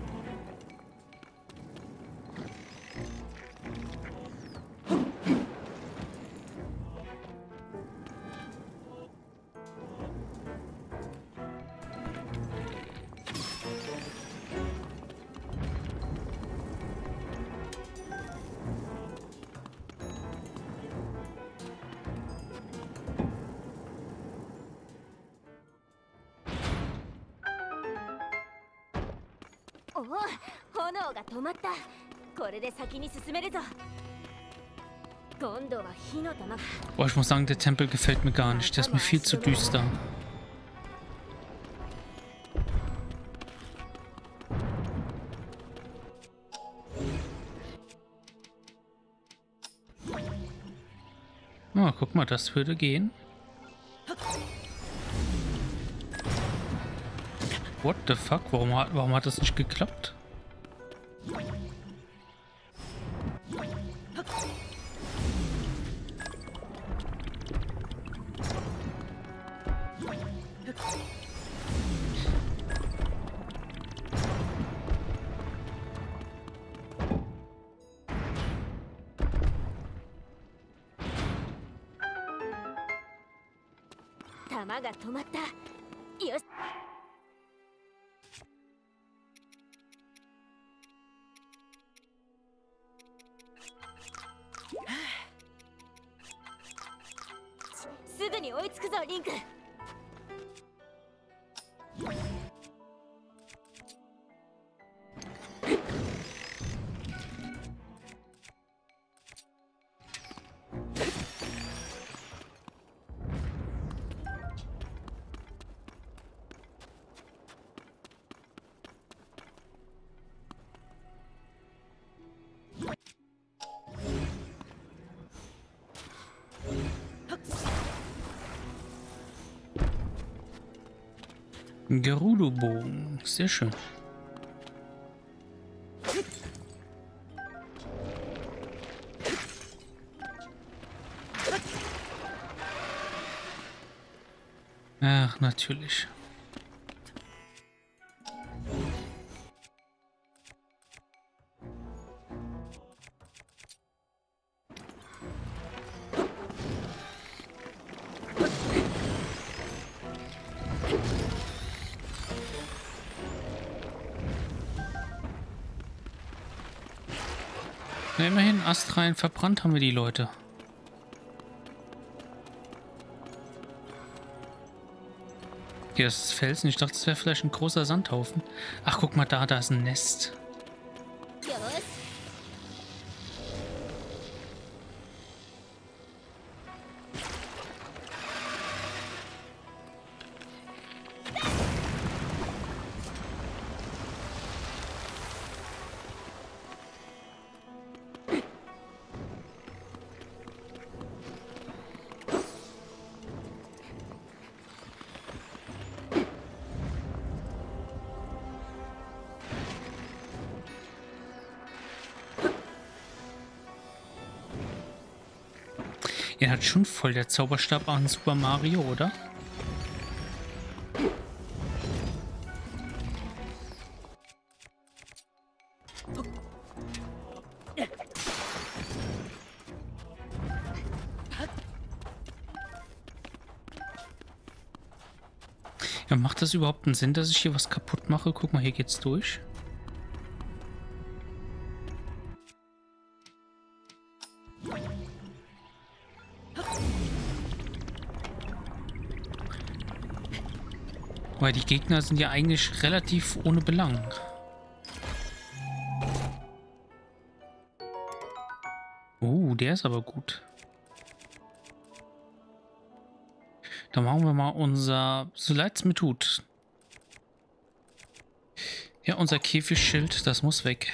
Boah, ich muss sagen, der Tempel gefällt mir gar nicht. Der ist mir viel zu düster. Oh, guck mal, das würde gehen. What the fuck? Warum hat, warum hat das nicht geklappt? Gerudo-Bogen. Sehr schön. Ach, natürlich. Na, immerhin astrein verbrannt haben wir die Leute. Hier ist Felsen. Ich dachte, das wäre vielleicht ein großer Sandhaufen. Ach, guck mal da, da ist ein Nest. Er hat schon voll der Zauberstab an Super Mario, oder? Ja, macht das überhaupt einen Sinn, dass ich hier was kaputt mache? Guck mal, hier geht's durch. Weil die Gegner sind ja eigentlich relativ ohne Belang. Oh, der ist aber gut. Dann machen wir mal unser, so leid es mir tut. Ja, unser Käfigsschild, das muss weg.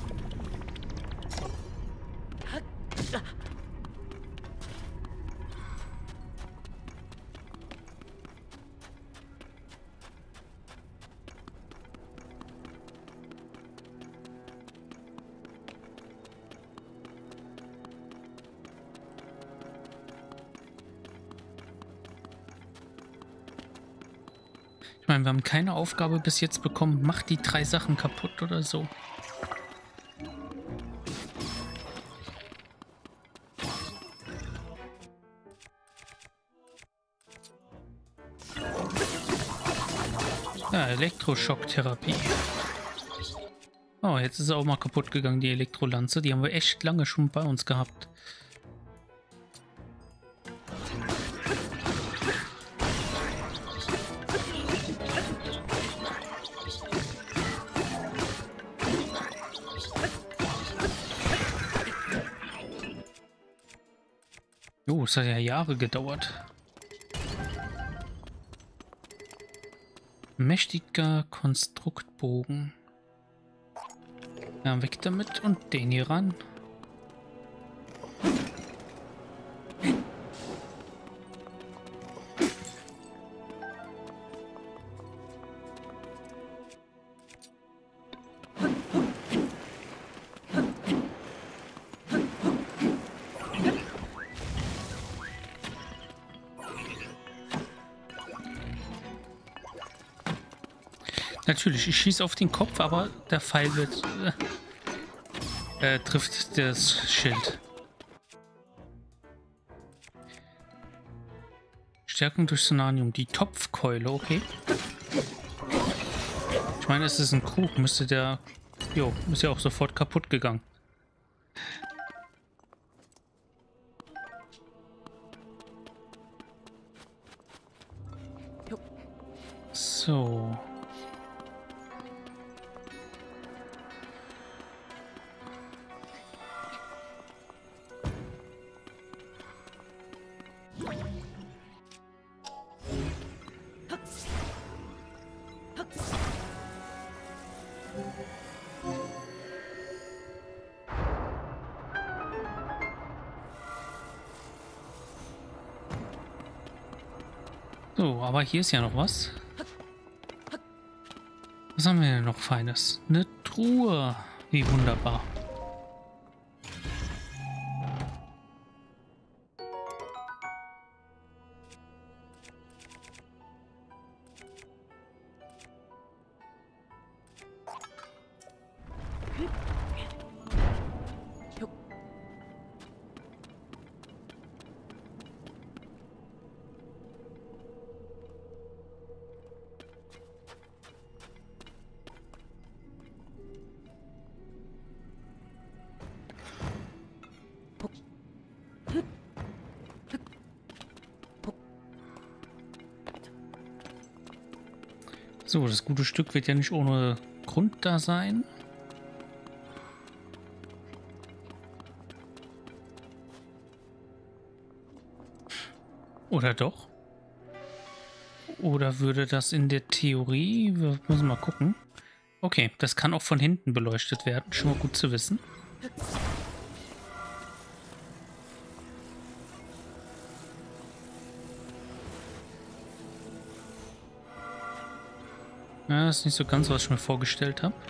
Ich meine, wir haben keine Aufgabe bis jetzt bekommen. Macht die drei Sachen kaputt oder so. Ja, Elektroschocktherapie. Oh, jetzt ist auch mal kaputt gegangen, die Elektrolanze. Die haben wir echt lange schon bei uns gehabt. Oh, es hat ja Jahre gedauert. Mächtiger Konstruktbogen. Ja, weg damit und den hier ran. Natürlich, ich schieße auf den Kopf, aber der Pfeil wird äh, äh, trifft das Schild. Stärkung durch Sonanium. Die Topfkeule, okay. Ich meine, es ist ein Krug, müsste der... Jo, ist ja auch sofort kaputt gegangen. So... So, aber hier ist ja noch was. haben wir denn noch Feines? Eine Truhe. Wie wunderbar. So, das gute Stück wird ja nicht ohne Grund da sein. Oder doch? Oder würde das in der Theorie... Wir müssen mal gucken. Okay, das kann auch von hinten beleuchtet werden. Schon mal gut zu wissen. Ja, das ist nicht so ganz, was ich mir vorgestellt habe.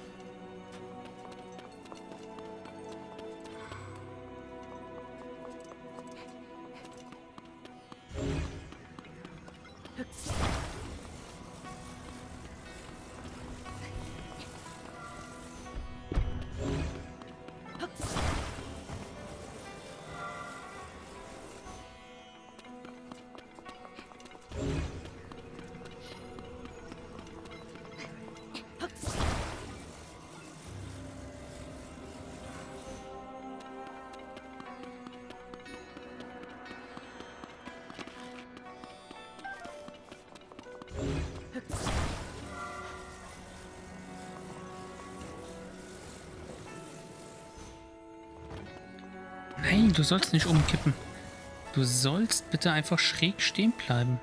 Nein, du sollst nicht umkippen. Du sollst bitte einfach schräg stehen bleiben.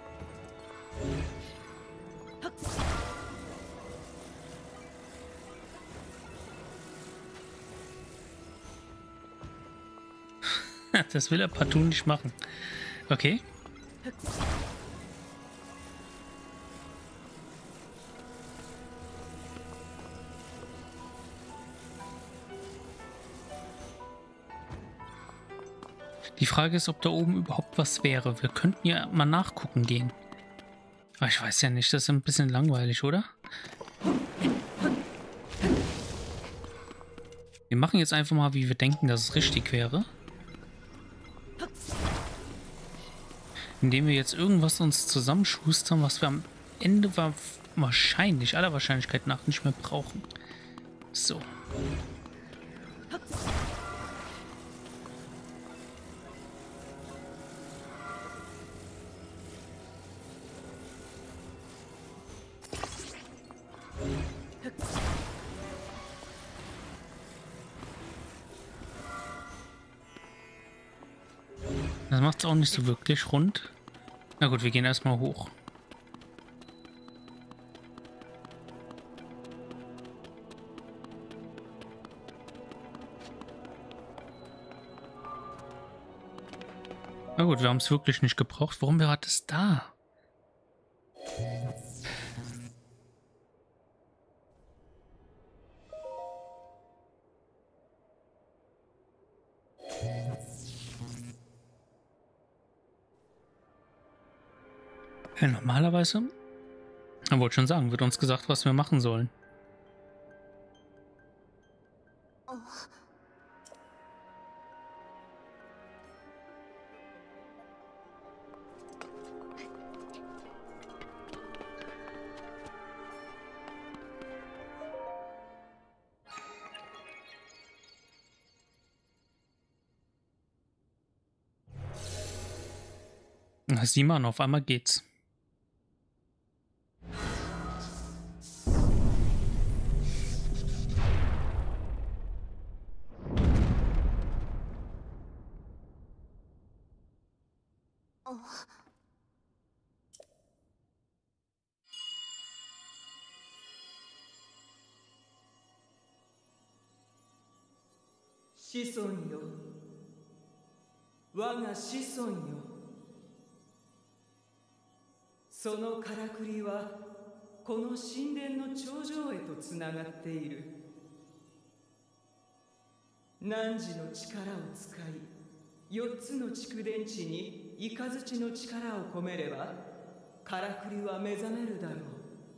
Das will er partout nicht machen. Okay. Die Frage ist, ob da oben überhaupt was wäre. Wir könnten ja mal nachgucken gehen. Aber ich weiß ja nicht, das ist ein bisschen langweilig, oder? Wir machen jetzt einfach mal, wie wir denken, dass es richtig wäre. Indem wir jetzt irgendwas uns zusammenschustern, was wir am Ende war wahrscheinlich, aller Wahrscheinlichkeit nach, nicht mehr brauchen. So. Das macht es auch nicht so wirklich rund. Na gut, wir gehen erstmal hoch. Na gut, wir haben es wirklich nicht gebraucht. Warum war das da? Ja, normalerweise, ich wollte schon sagen, wird uns gesagt, was wir machen sollen. Na, sieh mal, auf einmal geht's. Shison-yo, 我が子孫よ。そのからくりはこの神殿の頂上へとつながっている。汝の力を使い、よっつの蓄電池に雷の力を込めれば、からくりは目覚めるだろう。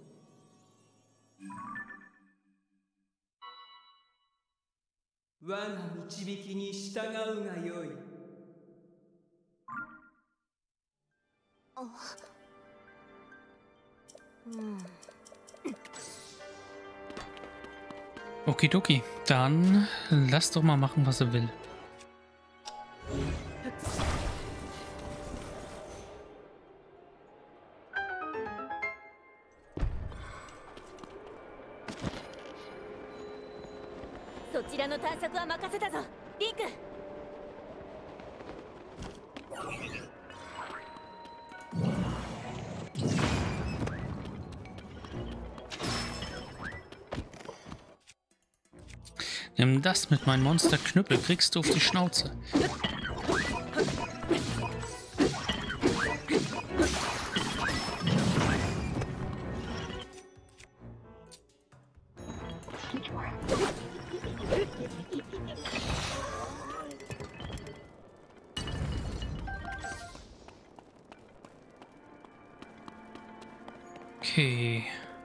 我が導きに従うがよい。 Okidoki, dann lass doch mal machen, was er will. So ちらの探索は任せたぞ、リンク。 Nimm das mit meinem Monsterknüppel, kriegst du auf die Schnauze. Okay.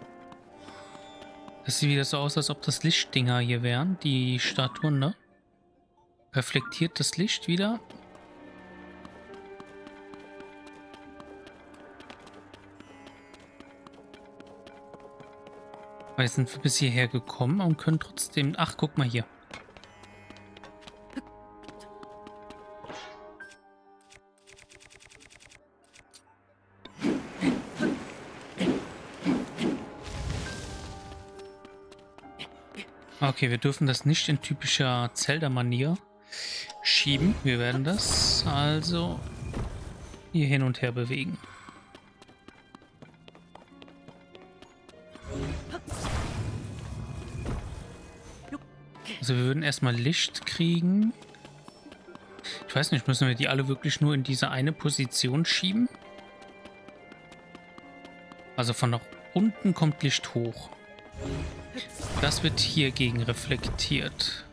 Das sieht wieder so aus, als ob das Lichtdinger hier wären, die Statuen, ne? Reflektiert das Licht wieder. Weil jetzt sind wir bis hierher gekommen und können trotzdem... Ach, guck mal hier. Okay, wir dürfen das nicht in typischer Zelda-Manier schieben. Wir werden das also hier hin und her bewegen. Also wir würden erstmal Licht kriegen. Ich weiß nicht, müssen wir die alle wirklich nur in diese eine Position schieben? Also von nach unten kommt Licht hoch. Das wird hier gegen reflektiert.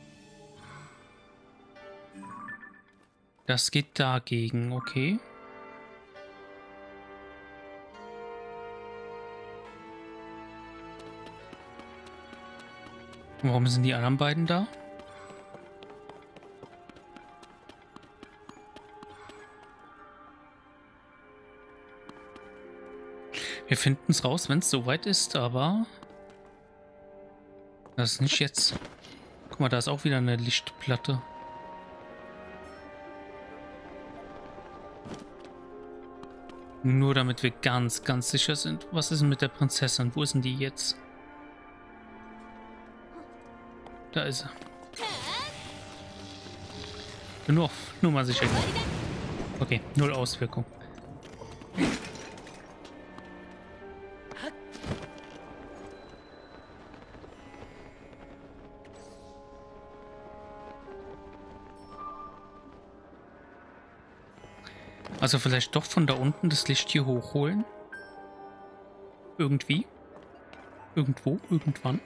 Das geht dagegen, okay. Warum sind die anderen beiden da? Wir finden es raus, wenn es soweit ist, aber... Das ist nicht jetzt. Guck mal, da ist auch wieder eine Lichtplatte. Nur damit wir ganz, ganz sicher sind. Was ist denn mit der Prinzessin? Wo ist denn die jetzt? Da ist sie. Nur, nur mal sicher gehen. Okay, null Auswirkung. Also vielleicht doch von da unten das Licht hier hochholen. Irgendwie. Irgendwo, irgendwann.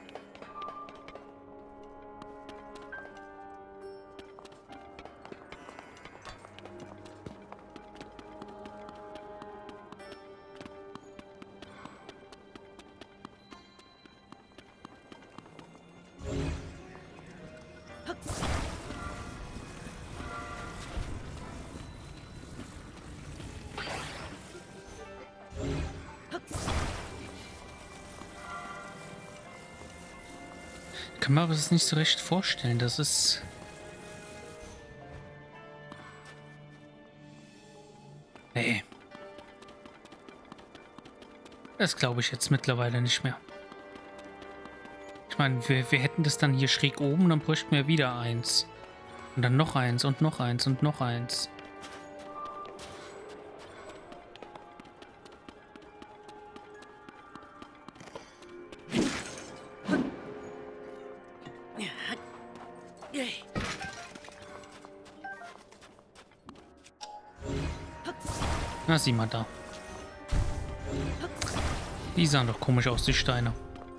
Kann man aber das nicht so recht vorstellen. Das ist... Nee. Das glaube ich jetzt mittlerweile nicht mehr. Ich meine, wir, wir hätten das dann hier schräg oben, dann bräuchten wir wieder eins. Und dann noch eins und noch eins und noch eins. Na, sieh mal da. Die sahen doch komisch aus, die Steine.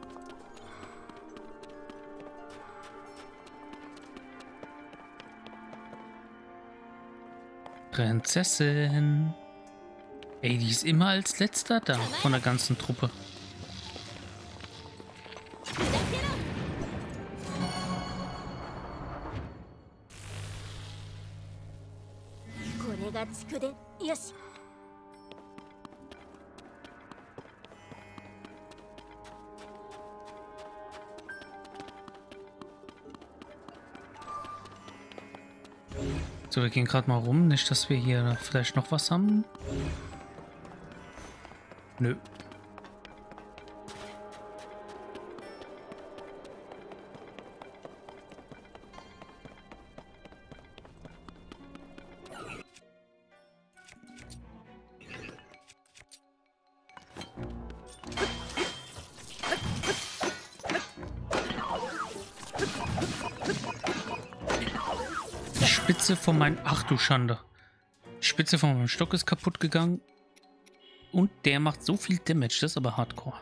Prinzessin. Ey, die ist immer als letzter da von der ganzen Truppe. So, wir gehen gerade mal rum. Nicht, dass wir hier vielleicht noch was haben. Nö. Die Spitze von meinem... Ach du Schande. Die Spitze von meinem Stock ist kaputt gegangen. Und der macht so viel Damage. Das ist aber hardcore.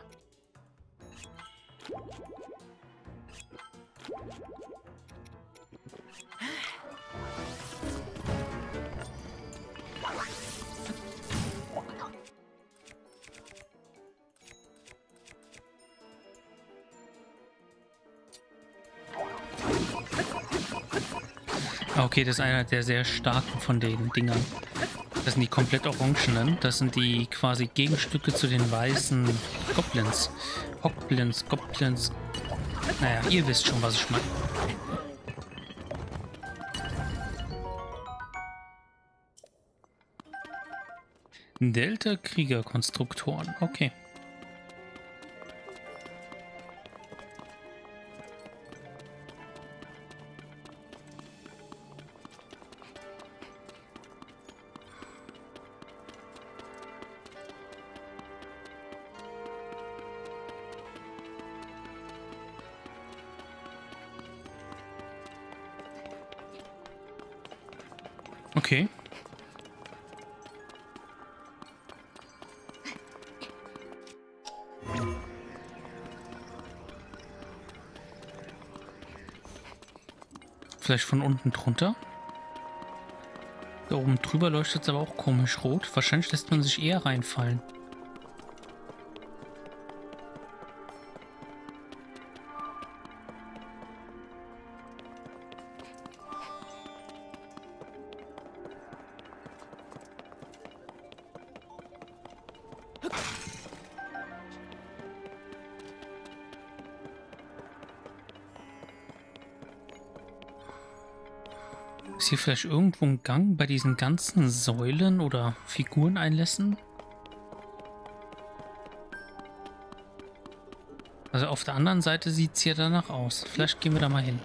Okay, das ist einer der sehr starken von den Dingern. Das sind die komplett orangenen. Das sind die quasi Gegenstücke zu den weißen Goblins. Hockblins, Goblins. Naja, ihr wisst schon, was ich meine. Delta-Krieger-Konstruktoren. Okay. Okay. Vielleicht von unten drunter. Da oben drüber leuchtet es aber auch komisch rot. Wahrscheinlich lässt man sich eher reinfallen. Ist hier vielleicht irgendwo ein Gang bei diesen ganzen Säulen oder Figureneinlässen? Also auf der anderen Seite sieht es hier danach aus. Vielleicht gehen wir da mal hin.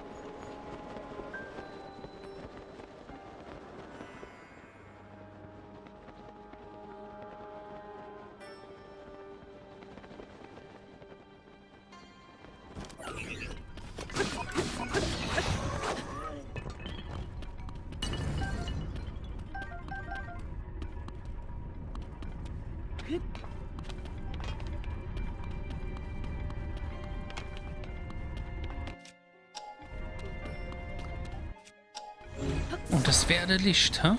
Und das werde Licht, hä?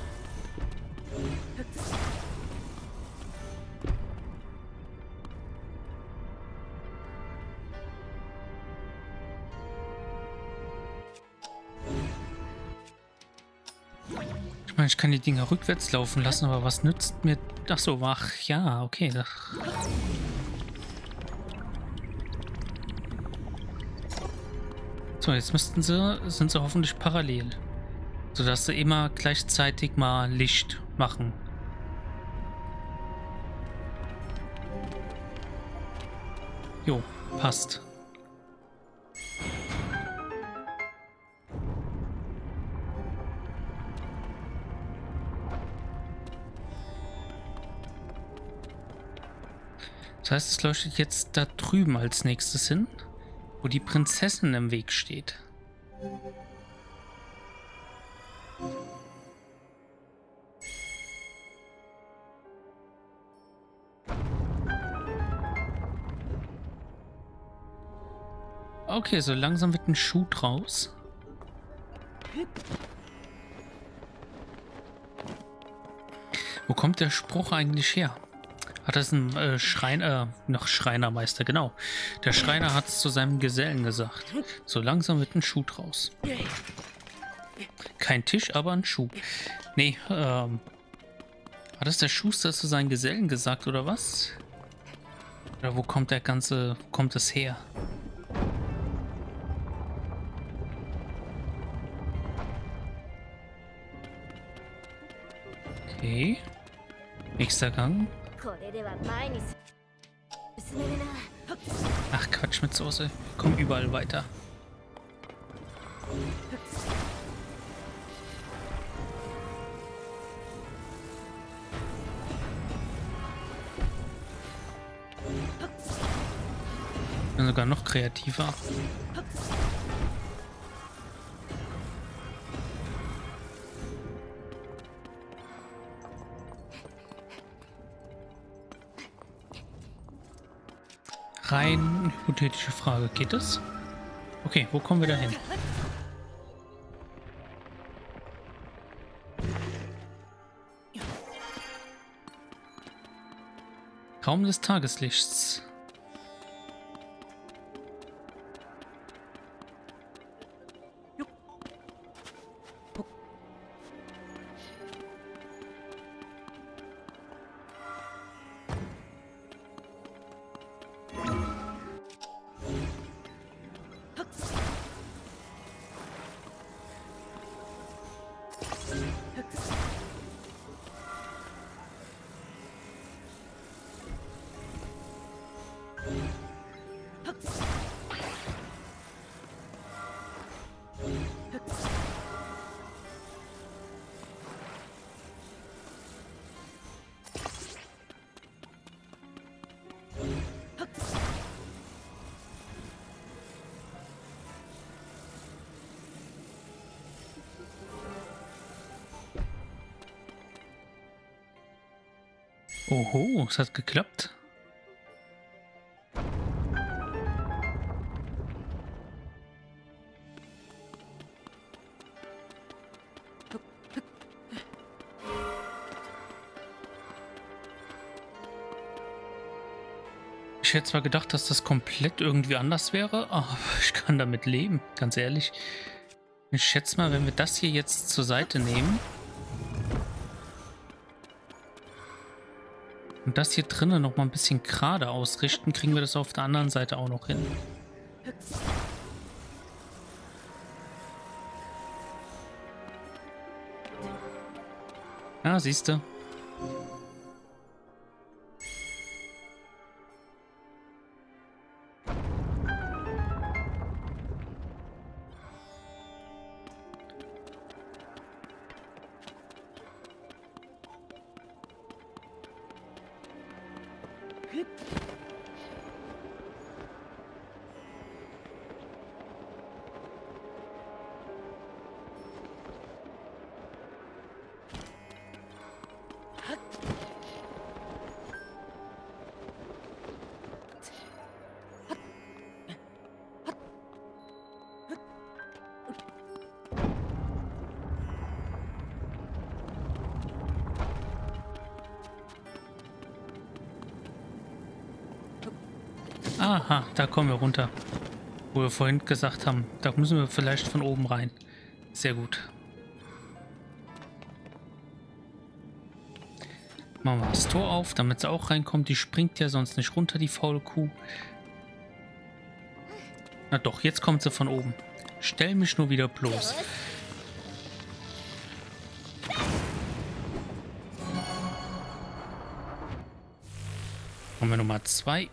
Ich meine, ich kann die Dinger rückwärts laufen lassen, aber was nützt mir... Ach so, ach ja, okay. So, jetzt müssten sie... Sind sie hoffentlich parallel. Sodass sie immer gleichzeitig mal Licht machen. Jo, passt. Das heißt, es leuchtet jetzt da drüben als nächstes hin, wo die Prinzessin im Weg steht. Okay, so langsam wird ein Schuh draus. Wo kommt der Spruch eigentlich her? Hat das ein äh, Schreiner, äh, noch Schreinermeister, genau. Der Schreiner hat es zu seinem Gesellen gesagt. So langsam wird ein Schuh draus. Kein Tisch, aber ein Schuh. Nee, ähm... hat das der Schuster zu seinen Gesellen gesagt, oder was? Oder wo kommt der ganze... wo kommt es her? Okay. Nächster Gang. Ach Quatsch mit Soße. Komm überall weiter. Ich bin sogar noch kreativer. Rein hypothetische Frage. Geht es? Okay, wo kommen wir da hin? Raum des Tageslichts. Oho, es hat geklappt. Ich hätte zwar gedacht, dass das komplett irgendwie anders wäre, aber ich kann damit leben, ganz ehrlich. Ich schätze mal, wenn wir das hier jetzt zur Seite nehmen und das hier drinnen noch mal ein bisschen gerade ausrichten, kriegen wir das auf der anderen Seite auch noch hin. Ja, siehst du. Aha, da kommen wir runter. Wo wir vorhin gesagt haben, da müssen wir vielleicht von oben rein. Sehr gut. Machen wir das Tor auf, damit sie auch reinkommt. Die springt ja sonst nicht runter, die faule Kuh. Na doch, jetzt kommt sie von oben. Stell mich nur wieder bloß. Kommen wir Nummer zwei.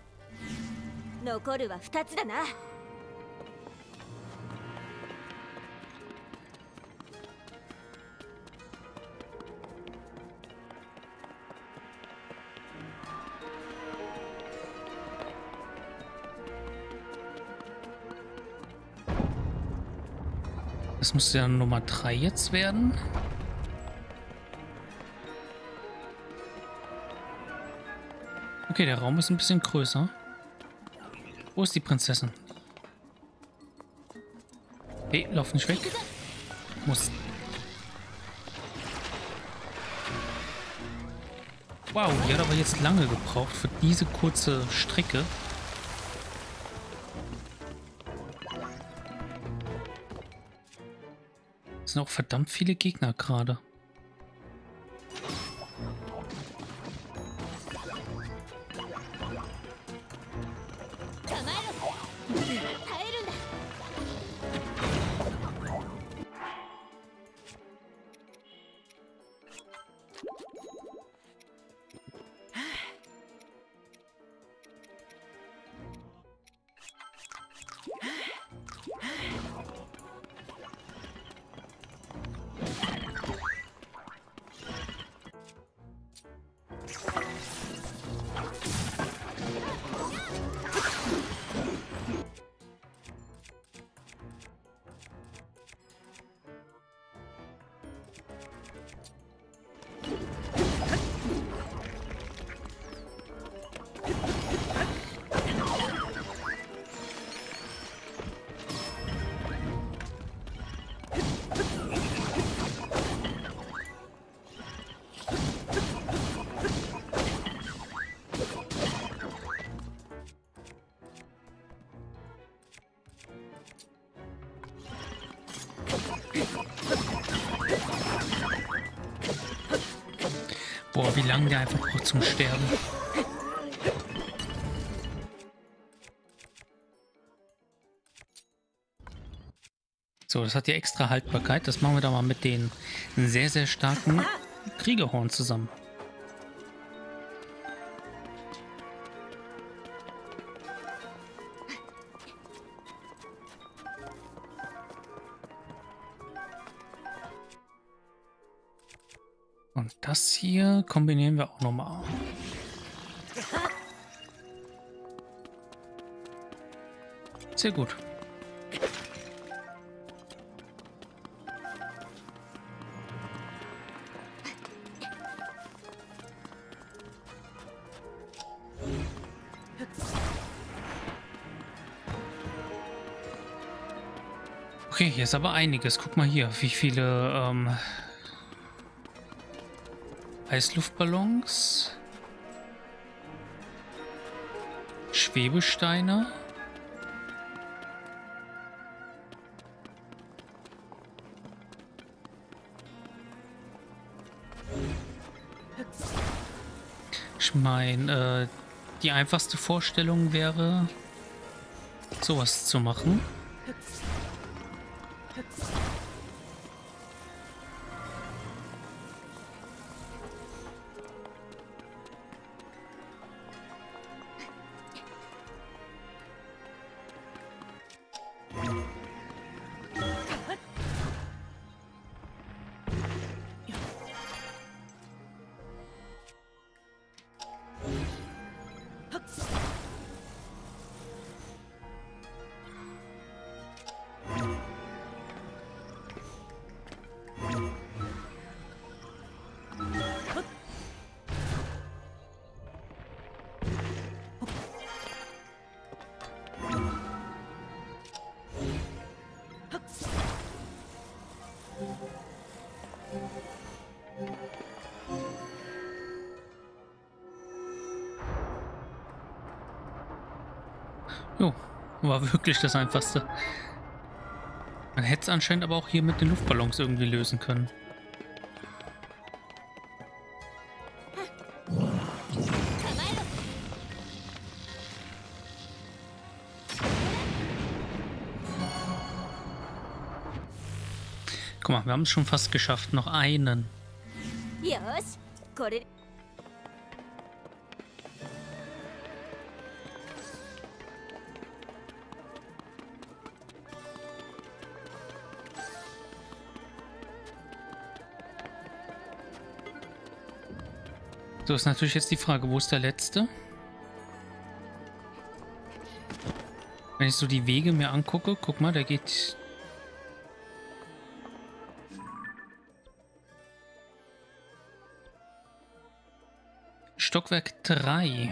Das müsste ja Nummer drei jetzt werden. Okay, der Raum ist ein bisschen größer. Wo ist die Prinzessin? Hey, lauf nicht weg. Muss. Wow, die hat aber jetzt lange gebraucht für diese kurze Strecke. Es sind auch verdammt viele Gegner gerade. Boah, wie lange der einfach braucht zum Sterben. So, das hat ja extra Haltbarkeit. Das machen wir da mal mit den sehr, sehr starken Kriegerhorn zusammen. Und das hier kombinieren wir auch nochmal. Sehr gut. Okay, hier ist aber einiges. Guck mal hier, wie viele ähm, Eisluftballons, Schwebesteine, ich meine, äh, die einfachste Vorstellung wäre, sowas zu machen. Jo, war wirklich das Einfachste. Man hätte es anscheinend aber auch hier mit den Luftballons irgendwie lösen können. Guck mal, wir haben es schon fast geschafft. Noch einen. So ist natürlich jetzt die Frage, wo ist der letzte? Wenn ich so die Wege mir angucke, guck mal, der geht... Stockwerk drei.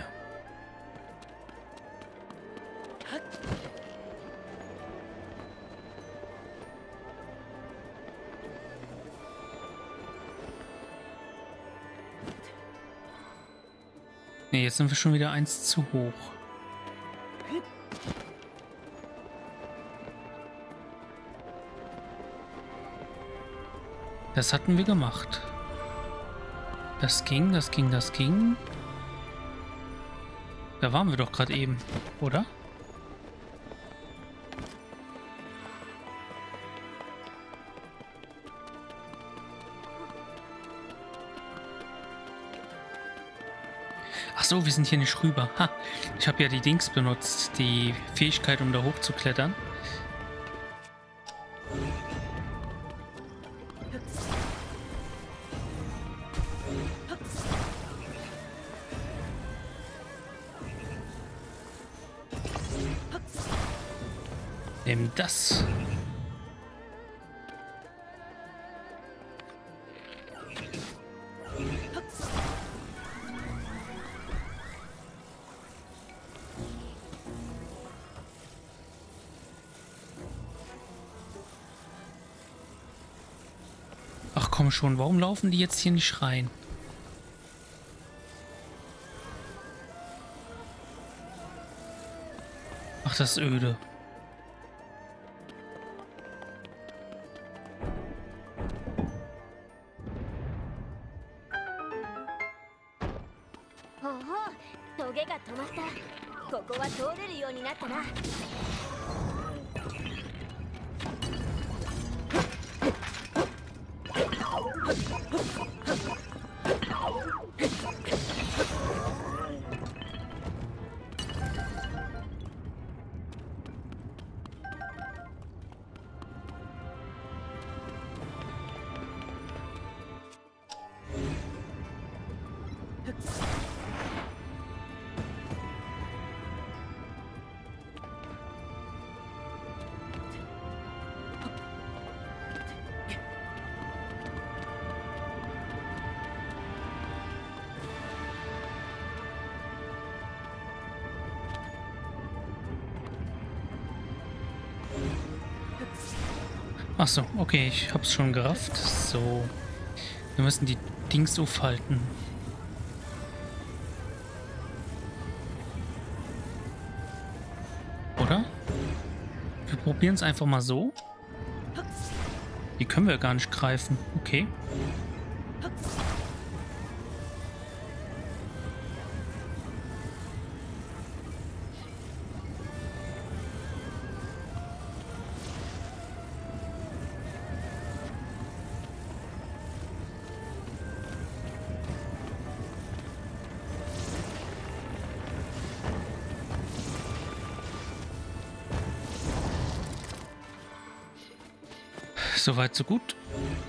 Ne, jetzt sind wir schon wieder eins zu hoch. Das hatten wir gemacht. Das ging, das ging, das ging. Da waren wir doch gerade eben, oder? Ach so, wir sind hier nicht rüber. Ha, ich habe ja die Dings benutzt, die Fähigkeit, um da hochzuklettern. Nimm das. Ach komm schon, warum laufen die jetzt hier nicht rein? Ach, das ist öde. Ach so, okay, ich hab's schon gerafft. So, wir müssen die Dings aufhalten. Oder? Wir probieren es einfach mal so. Die können wir gar nicht greifen. Okay. Soweit, so gut.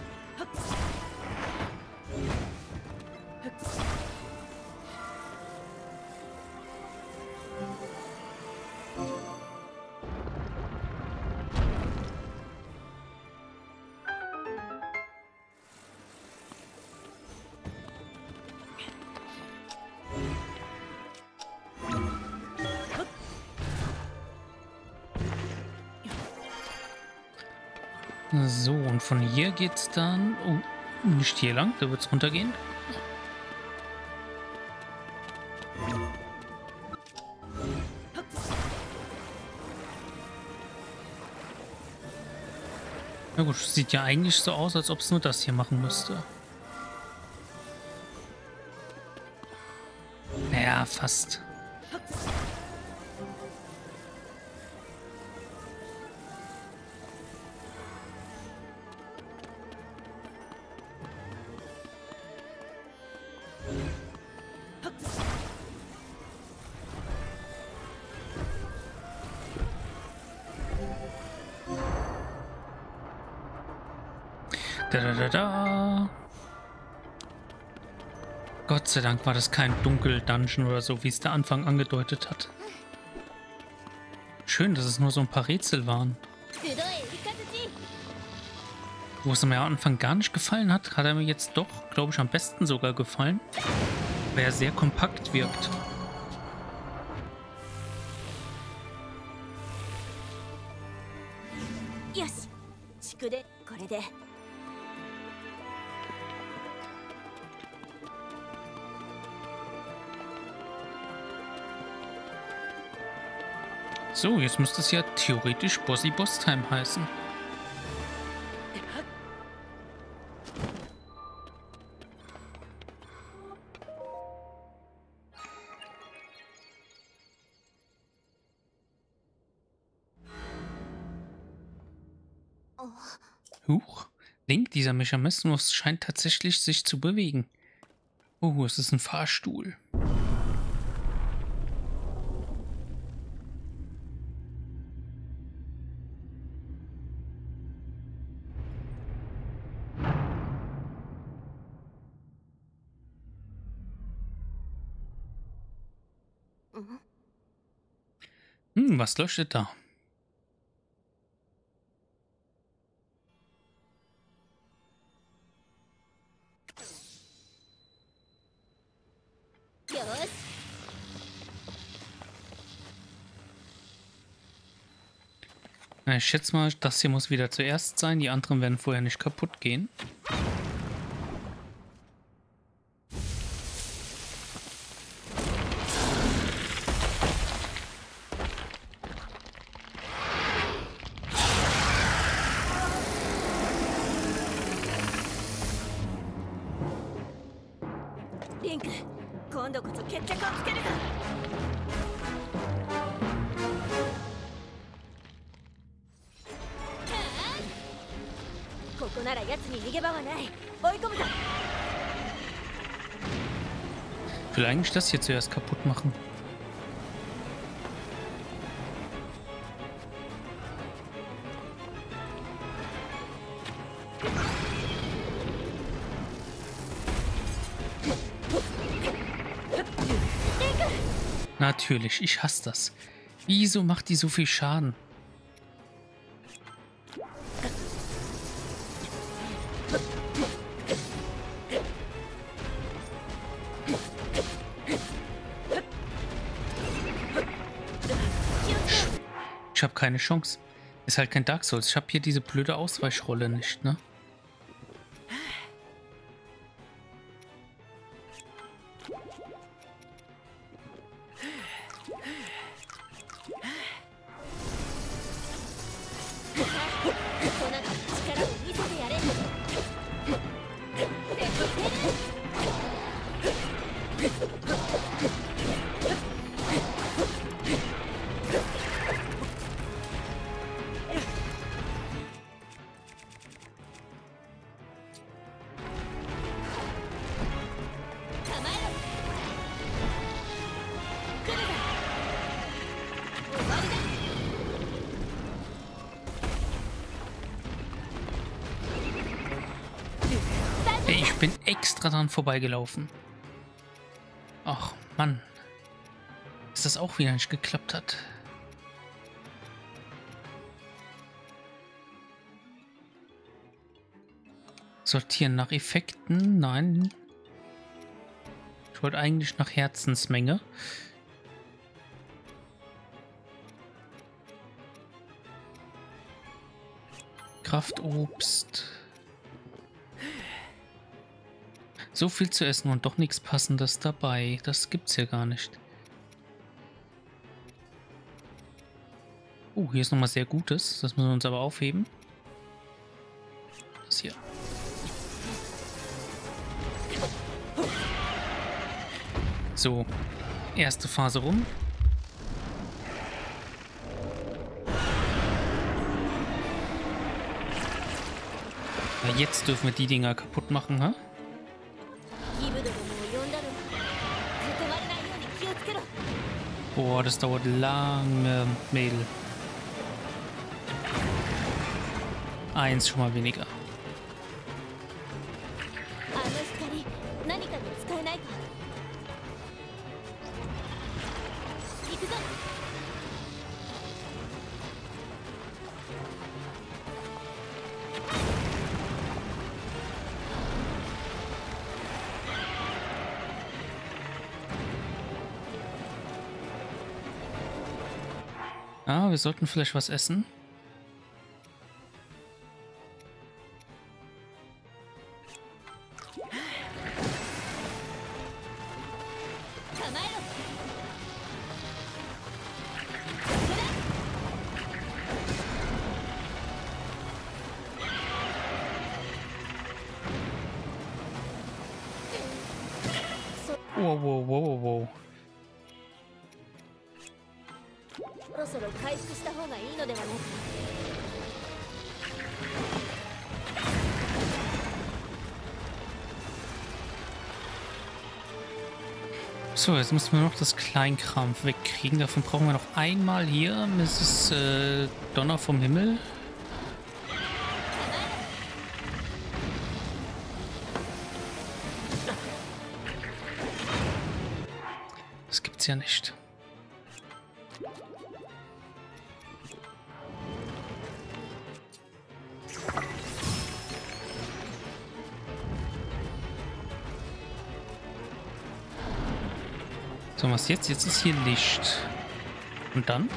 So, und von hier geht's dann... Oh, nicht hier lang, da wird's runtergehen. Na gut, sieht ja eigentlich so aus, als ob es nur das hier machen müsste. Naja, fast. Da, da, da, da. Gott sei Dank war das kein Dunkel-Dungeon oder so, wie es der Anfang angedeutet hat. Schön, dass es nur so ein paar Rätsel waren. Wo es mir am Anfang gar nicht gefallen hat, hat er mir jetzt doch, glaube ich, am besten sogar gefallen. Weil er sehr kompakt wirkt. So, jetzt müsste es ja theoretisch Bossy Boss Time heißen. Huch. Link, dieser Mechanismus scheint tatsächlich sich zu bewegen. Oh, es ist ein Fahrstuhl. Hm, was leuchtet da? Na, ich schätze mal, das hier muss wieder zuerst sein. Die anderen werden vorher nicht kaputt gehen. Link, 今度こそ決着をつけるぞ。ここなら奴に逃げ場はない。追い込むぞ。 Ich will eigentlich das hier zuerst kaputt machen. Natürlich, ich hasse das. Wieso macht die so viel Schaden? Ich habe keine Chance. Ist halt kein Dark Souls. Ich habe hier diese blöde Ausweichrolle nicht, ne? Ich bin extra dran vorbeigelaufen. Ach, Mann. Dass das auch wieder nicht geklappt hat. Sortieren nach Effekten? Nein. Ich wollte eigentlich nach Herzensmenge. Kraftobst. So viel zu essen und doch nichts Passendes dabei. Das gibt's ja gar nicht. Oh, hier ist nochmal sehr Gutes. Das müssen wir uns aber aufheben. Das hier. So, erste Phase rum. Ja, jetzt dürfen wir die Dinger kaputt machen, ha? Boah, das dauert lange, Mädel. Eins schon mal weniger. Ah, wir sollten vielleicht was essen. wow, wow, wow, wow. そろそろ回復した方がいいのではないか。 So, jetzt müssen wir noch das Kleinkram wegkriegen. Davon brauchen wir noch einmal hier Misses Äh, Donner vom Himmel. Das gibt's ja nicht. So, was jetzt? Jetzt ist hier Licht. Und dann?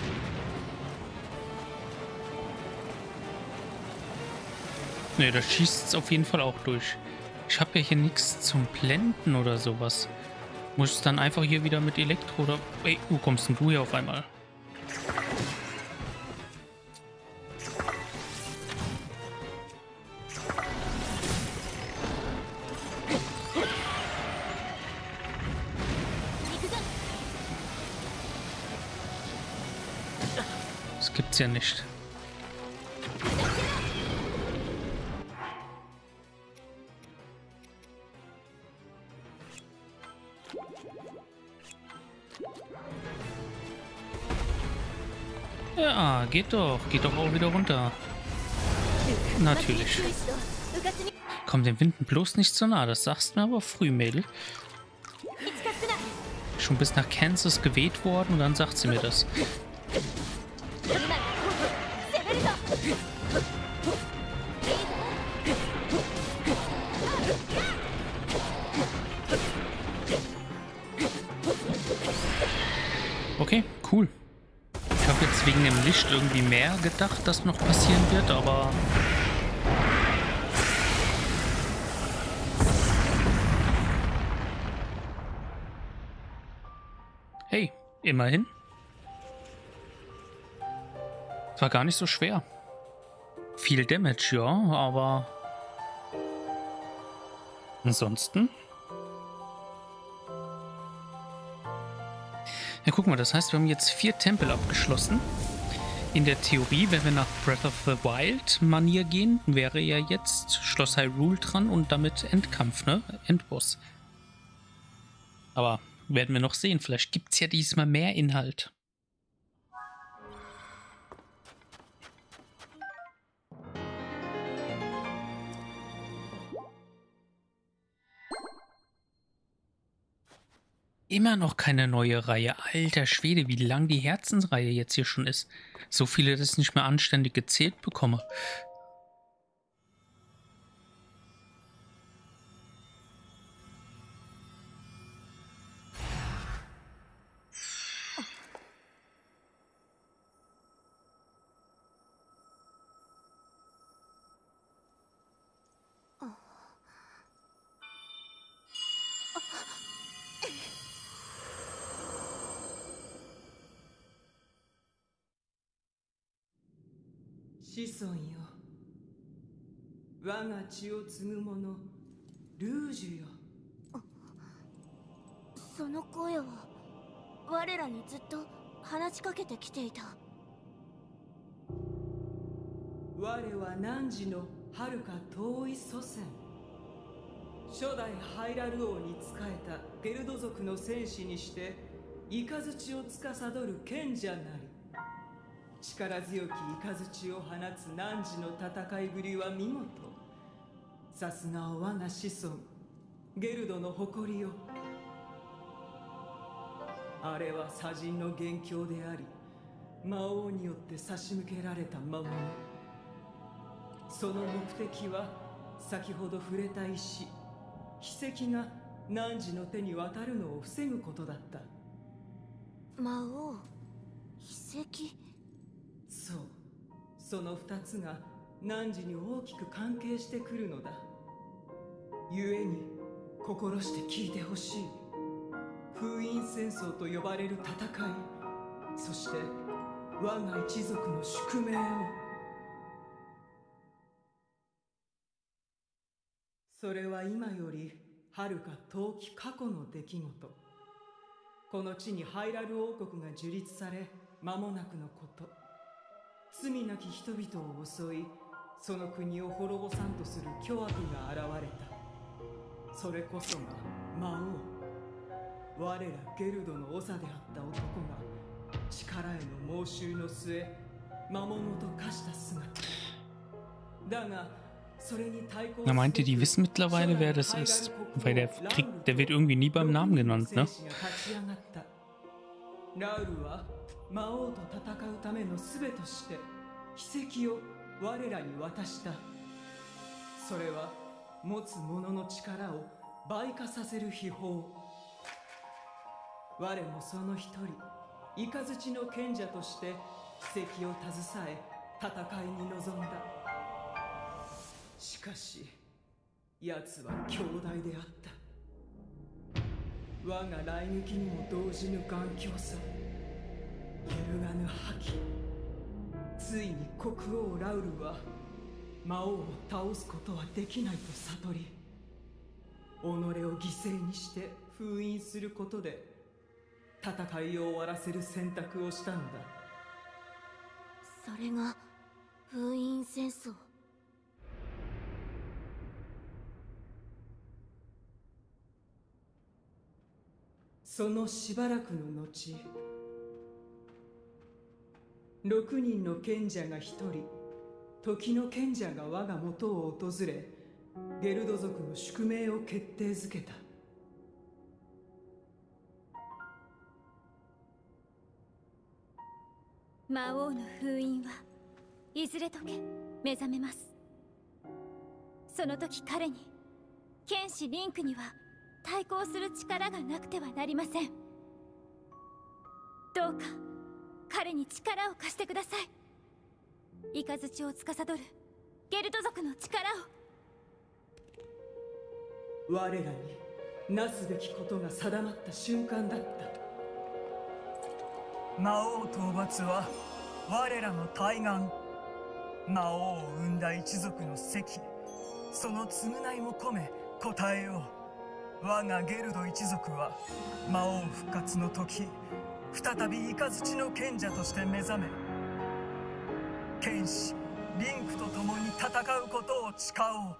Ne, da schießt es auf jeden Fall auch durch. Ich habe ja hier nichts zum Blenden oder sowas. Muss es dann einfach hier wieder mit Elektro oder... Ey, wo kommst denn du hier auf einmal? Das gibt's ja nicht. Ja, geht doch. Geht doch auch wieder runter. Natürlich. Komm dem Winden bloß nicht so nah. Das sagst du mir aber früh, Mädel. Schon bis nach Kansas geweht worden und dann sagt sie mir das. Okay, cool. Ich habe jetzt wegen dem Licht irgendwie mehr gedacht, dass noch passieren wird, aber... Hey, immerhin. Es war gar nicht so schwer. Viel Damage, ja, aber... Ansonsten... Ja, guck mal, das heißt, wir haben jetzt vier Tempel abgeschlossen. In der Theorie, wenn wir nach Breath of the Wild Manier gehen, wäre ja jetzt Schloss Hyrule dran und damit Endkampf, ne? Endboss. Aber werden wir noch sehen. Vielleicht gibt es ja diesmal mehr Inhalt. Immer noch keine neue Reihe. Alter Schwede, wie lang die Herzensreihe jetzt hier schon ist. So viele, dass ich nicht mehr anständig gezählt bekomme. 子孫よ、我が血を継ぐ者、ルージュよ。 その声は我らにずっと話しかけてきていた。 我は汝の遥か遠い祖先、初代ハイラル王に仕えたゲルド族の戦士にして雷を司る賢者なり。力強き雷を放つ汝の戦いぶりは見事。さすが我が子孫ゲルドの誇りよ。あれは左人の元凶であり、魔王によって差し向けられた魔物。その目的は先ほど触れた石、奇跡が汝の手に渡るのを防ぐことだった。 魔王、奇跡。 そう、その二つが汝に大きく関係してくるのだ。故に心して聞いてほしい。封印戦争と呼ばれる戦い、そして我が一族の宿命を。それは今より遥か遠き過去の出来事。この地にハイラル王国が樹立され間もなくのこと。罪なき人々を襲い、その国を滅ぼさんとする巨悪が現れた。それこそが魔王。我らゲルドの長であった男が力への猛襲の末魔物と化した姿だが、それに対抗 Er meinte, die wissen mittlerweile, wer das ist. Weil der Krieg, der wird irgendwie nie beim Namen genannt, ne? ラウルは魔王と戦うための術として奇跡を我らに渡した。それは持つ者の力を倍化させる秘宝。我もその一人、雷の賢者として奇跡を携え戦いに臨んだ。しかし奴は強大であった。我が来撃にも動じぬ頑強さ、揺るがぬ覇気。ついに国王ラウルは魔王を倒すことはできないと悟り、己を犠牲にして封印することで戦いを終わらせる選択をしたのだ。 それが封印戦争。 そのしばらくの後、六人の賢者が一人、時の賢者が我が元を訪れ、ゲルド族の宿命を決定づけた。 魔王の封印はいずれ解け目覚めます。その時彼に、剣士リンクには対抗する力がなくてはなりません。どうか彼に力を貸してください。雷を司るゲルド族の力を。我らになすべきことが定まった瞬間だった。 魔王討伐は我らの大願。魔王を生んだ一族の石、その償いも込め答えよう。我がゲルド一族は魔王復活の時、再び雷の賢者として目覚め、剣士リンクと共に戦うことを誓おう。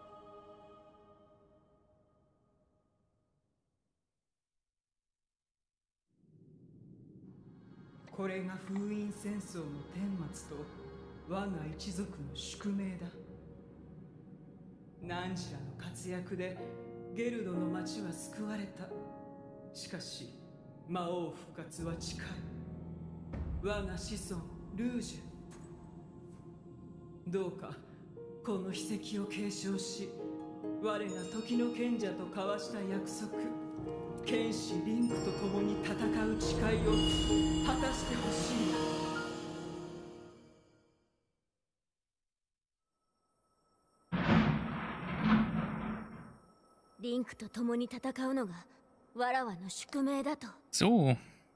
これが封印戦争の顛末と我が一族の宿命だ。ナンジラの活躍でゲルドの町は救われた。しかし魔王復活は近い。我が子孫ルージュ、どうかこの秘跡を継承し、我が時の賢者と交わした約束、剣士リンクと共に戦う誓いを果たしてほしい。 リンクと共に戦うのがわらわの宿命だと。 So.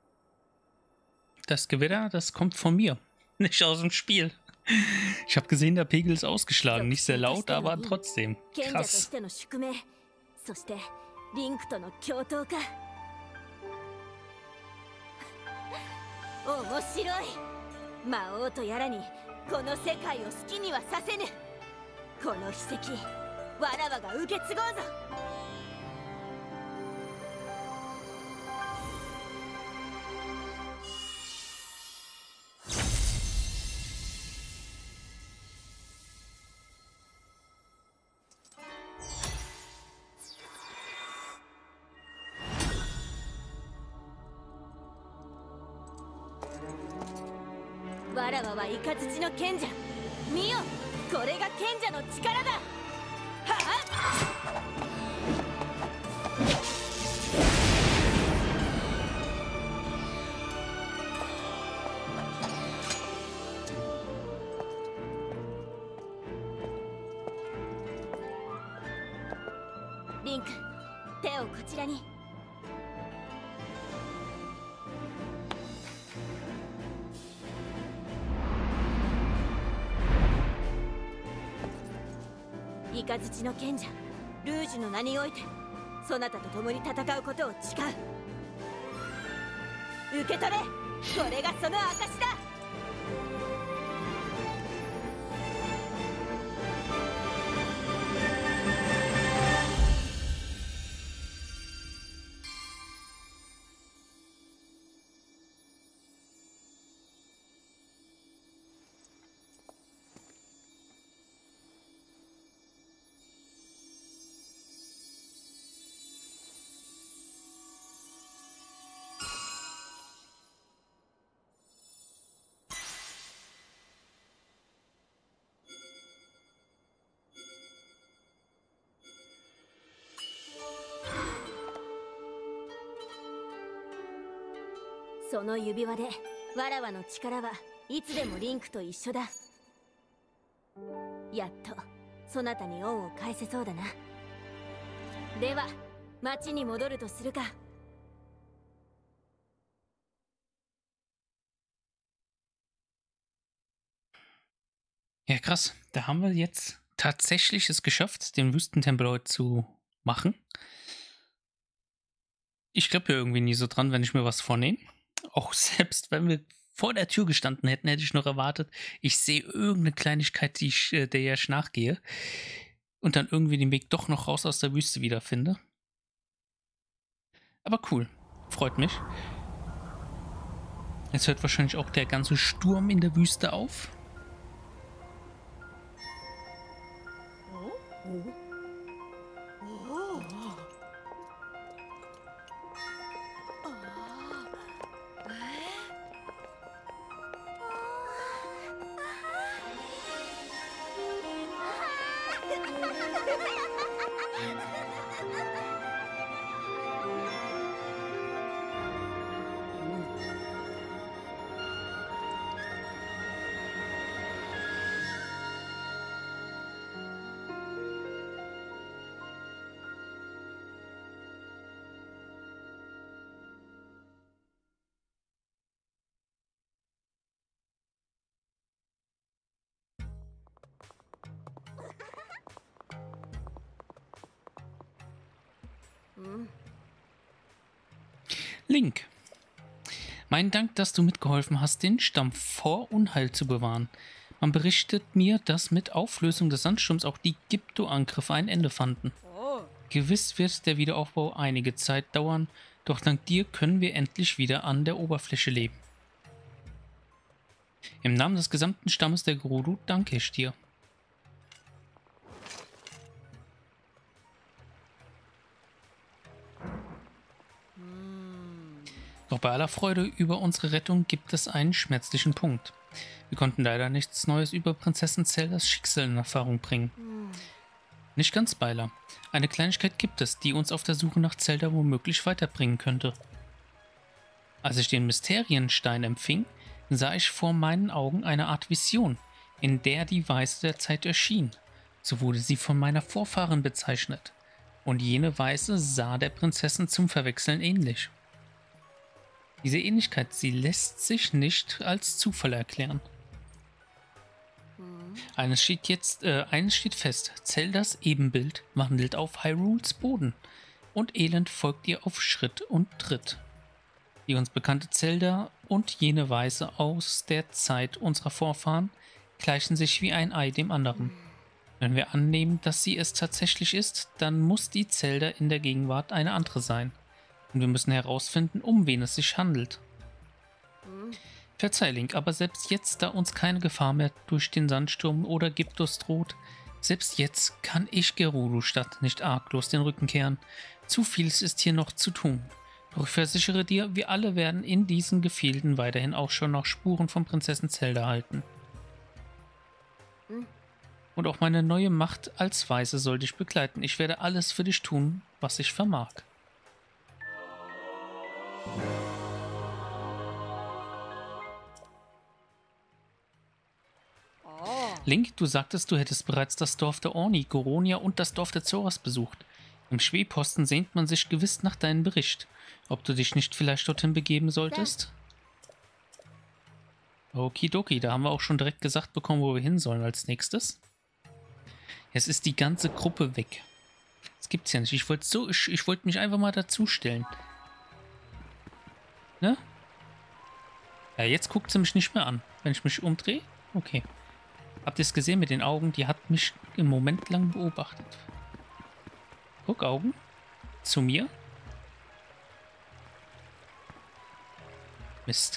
Das Gewitter, das kommt von mir. Nicht aus dem Spiel. Ich habe gesehen, der Pegel ist ausgeschlagen. Nicht sehr laut, aber trotzdem. Krass. そしてリンクとの共闘か。面白い。魔王とやらにこの世界を好きにはさせぬ。この秘跡、わらわが受け継ごうぞ。わらわは雷の賢者。見よ、これが賢者の力だ。はあ、リンク、手をこちらに。雷の賢者ルージュの名においてそなたと共に戦うことを誓う。受け取れ、これがその証だ。その指輪でわらわの力はいつでもリンクと一緒だ。やっとそなたに恩を返せそうだな。では町に戻るとするか。 Ja, krass. Da haben wir jetzt tatsächlich es geschafft, den Wüstentempel heute zu machen. Ich glaube ja irgendwie nie so dran, wenn ich mir was vornehme. Auch selbst wenn wir vor der Tür gestanden hätten, hätte ich noch erwartet, ich sehe irgendeine Kleinigkeit, die ich, der ich nachgehe und dann irgendwie den Weg doch noch raus aus der Wüste wiederfinde. Aber cool. Freut mich. Jetzt hört wahrscheinlich auch der ganze Sturm in der Wüste auf. Link. Mein Dank, dass du mitgeholfen hast, den Stamm vor Unheil zu bewahren. Man berichtet mir, dass mit Auflösung des Sandsturms auch die Gypto-Angriffe ein Ende fanden. Gewiss wird der Wiederaufbau einige Zeit dauern, doch dank dir können wir endlich wieder an der Oberfläche leben. Im Namen des gesamten Stammes der Gerudo danke ich dir. Doch bei aller Freude über unsere Rettung gibt es einen schmerzlichen Punkt. Wir konnten leider nichts Neues über Prinzessin Zeldas Schicksal in Erfahrung bringen. Nicht ganz, Beiler. Eine Kleinigkeit gibt es, die uns auf der Suche nach Zelda womöglich weiterbringen könnte. Als ich den Mysterienstein empfing, sah ich vor meinen Augen eine Art Vision, in der die Weise der Zeit erschien. So wurde sie von meiner Vorfahrin bezeichnet. Und jene Weise sah der Prinzessin zum Verwechseln ähnlich. Diese Ähnlichkeit, sie lässt sich nicht als Zufall erklären. Eines steht jetzt, äh, eines steht fest: Zeldas Ebenbild wandelt auf Hyrules Boden und Elend folgt ihr auf Schritt und Tritt. Die uns bekannte Zelda und jene Weise aus der Zeit unserer Vorfahren gleichen sich wie ein Ei dem anderen. Wenn wir annehmen, dass sie es tatsächlich ist, dann muss die Zelda in der Gegenwart eine andere sein. Und wir müssen herausfinden, um wen es sich handelt. Verzeih, Link, aber selbst jetzt, da uns keine Gefahr mehr durch den Sandsturm oder Gyptos droht, selbst jetzt kann ich Gerudo-Stadt nicht arglos den Rücken kehren. Zu vieles ist hier noch zu tun. Doch ich versichere dir, wir alle werden in diesen Gefilden weiterhin Ausschau nach Spuren von Prinzessin Zelda halten. Und auch meine neue Macht als Weise soll dich begleiten. Ich werde alles für dich tun, was ich vermag. Link, du sagtest, du hättest bereits das Dorf der Orni, Goronia und das Dorf der Zoras besucht. Im Schwebposten sehnt man sich gewiss nach deinem Bericht. Ob du dich nicht vielleicht dorthin begeben solltest? Okidoki, da haben wir auch schon direkt gesagt bekommen, wo wir hin sollen als nächstes. Jetzt ist die ganze Gruppe weg. Das gibt's ja nicht. Ich wollte so, ich, ich wollte mich einfach mal dazustellen. Ne? Ja, jetzt guckt sie mich nicht mehr an. Wenn ich mich umdrehe? Okay. Habt ihr es gesehen mit den Augen? Die hat mich im Moment lang beobachtet. Guck, Augen. Zu mir. Mist.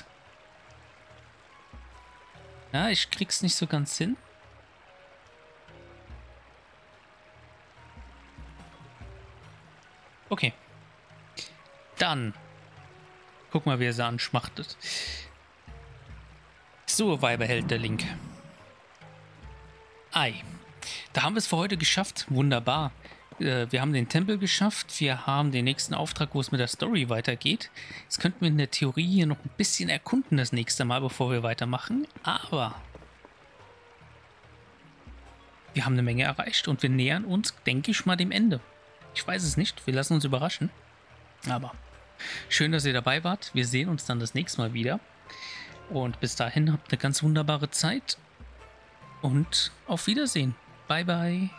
Ja, ich krieg's nicht so ganz hin. Okay. Dann. Guck mal, wie er sie anschmachtet. So, Weiberheld der Link. Ei. Da haben wir es für heute geschafft. Wunderbar. Äh, wir haben den Tempel geschafft. Wir haben den nächsten Auftrag, wo es mit der Story weitergeht. Jetzt könnten wir in der Theorie hier noch ein bisschen erkunden das nächste Mal, bevor wir weitermachen. Aber wir haben eine Menge erreicht und wir nähern uns, denke ich mal, dem Ende. Ich weiß es nicht. Wir lassen uns überraschen. Aber schön, dass ihr dabei wart. Wir sehen uns dann das nächste Mal wieder. Und bis dahin habt eine ganz wunderbare Zeit. Und auf Wiedersehen. Bye, bye.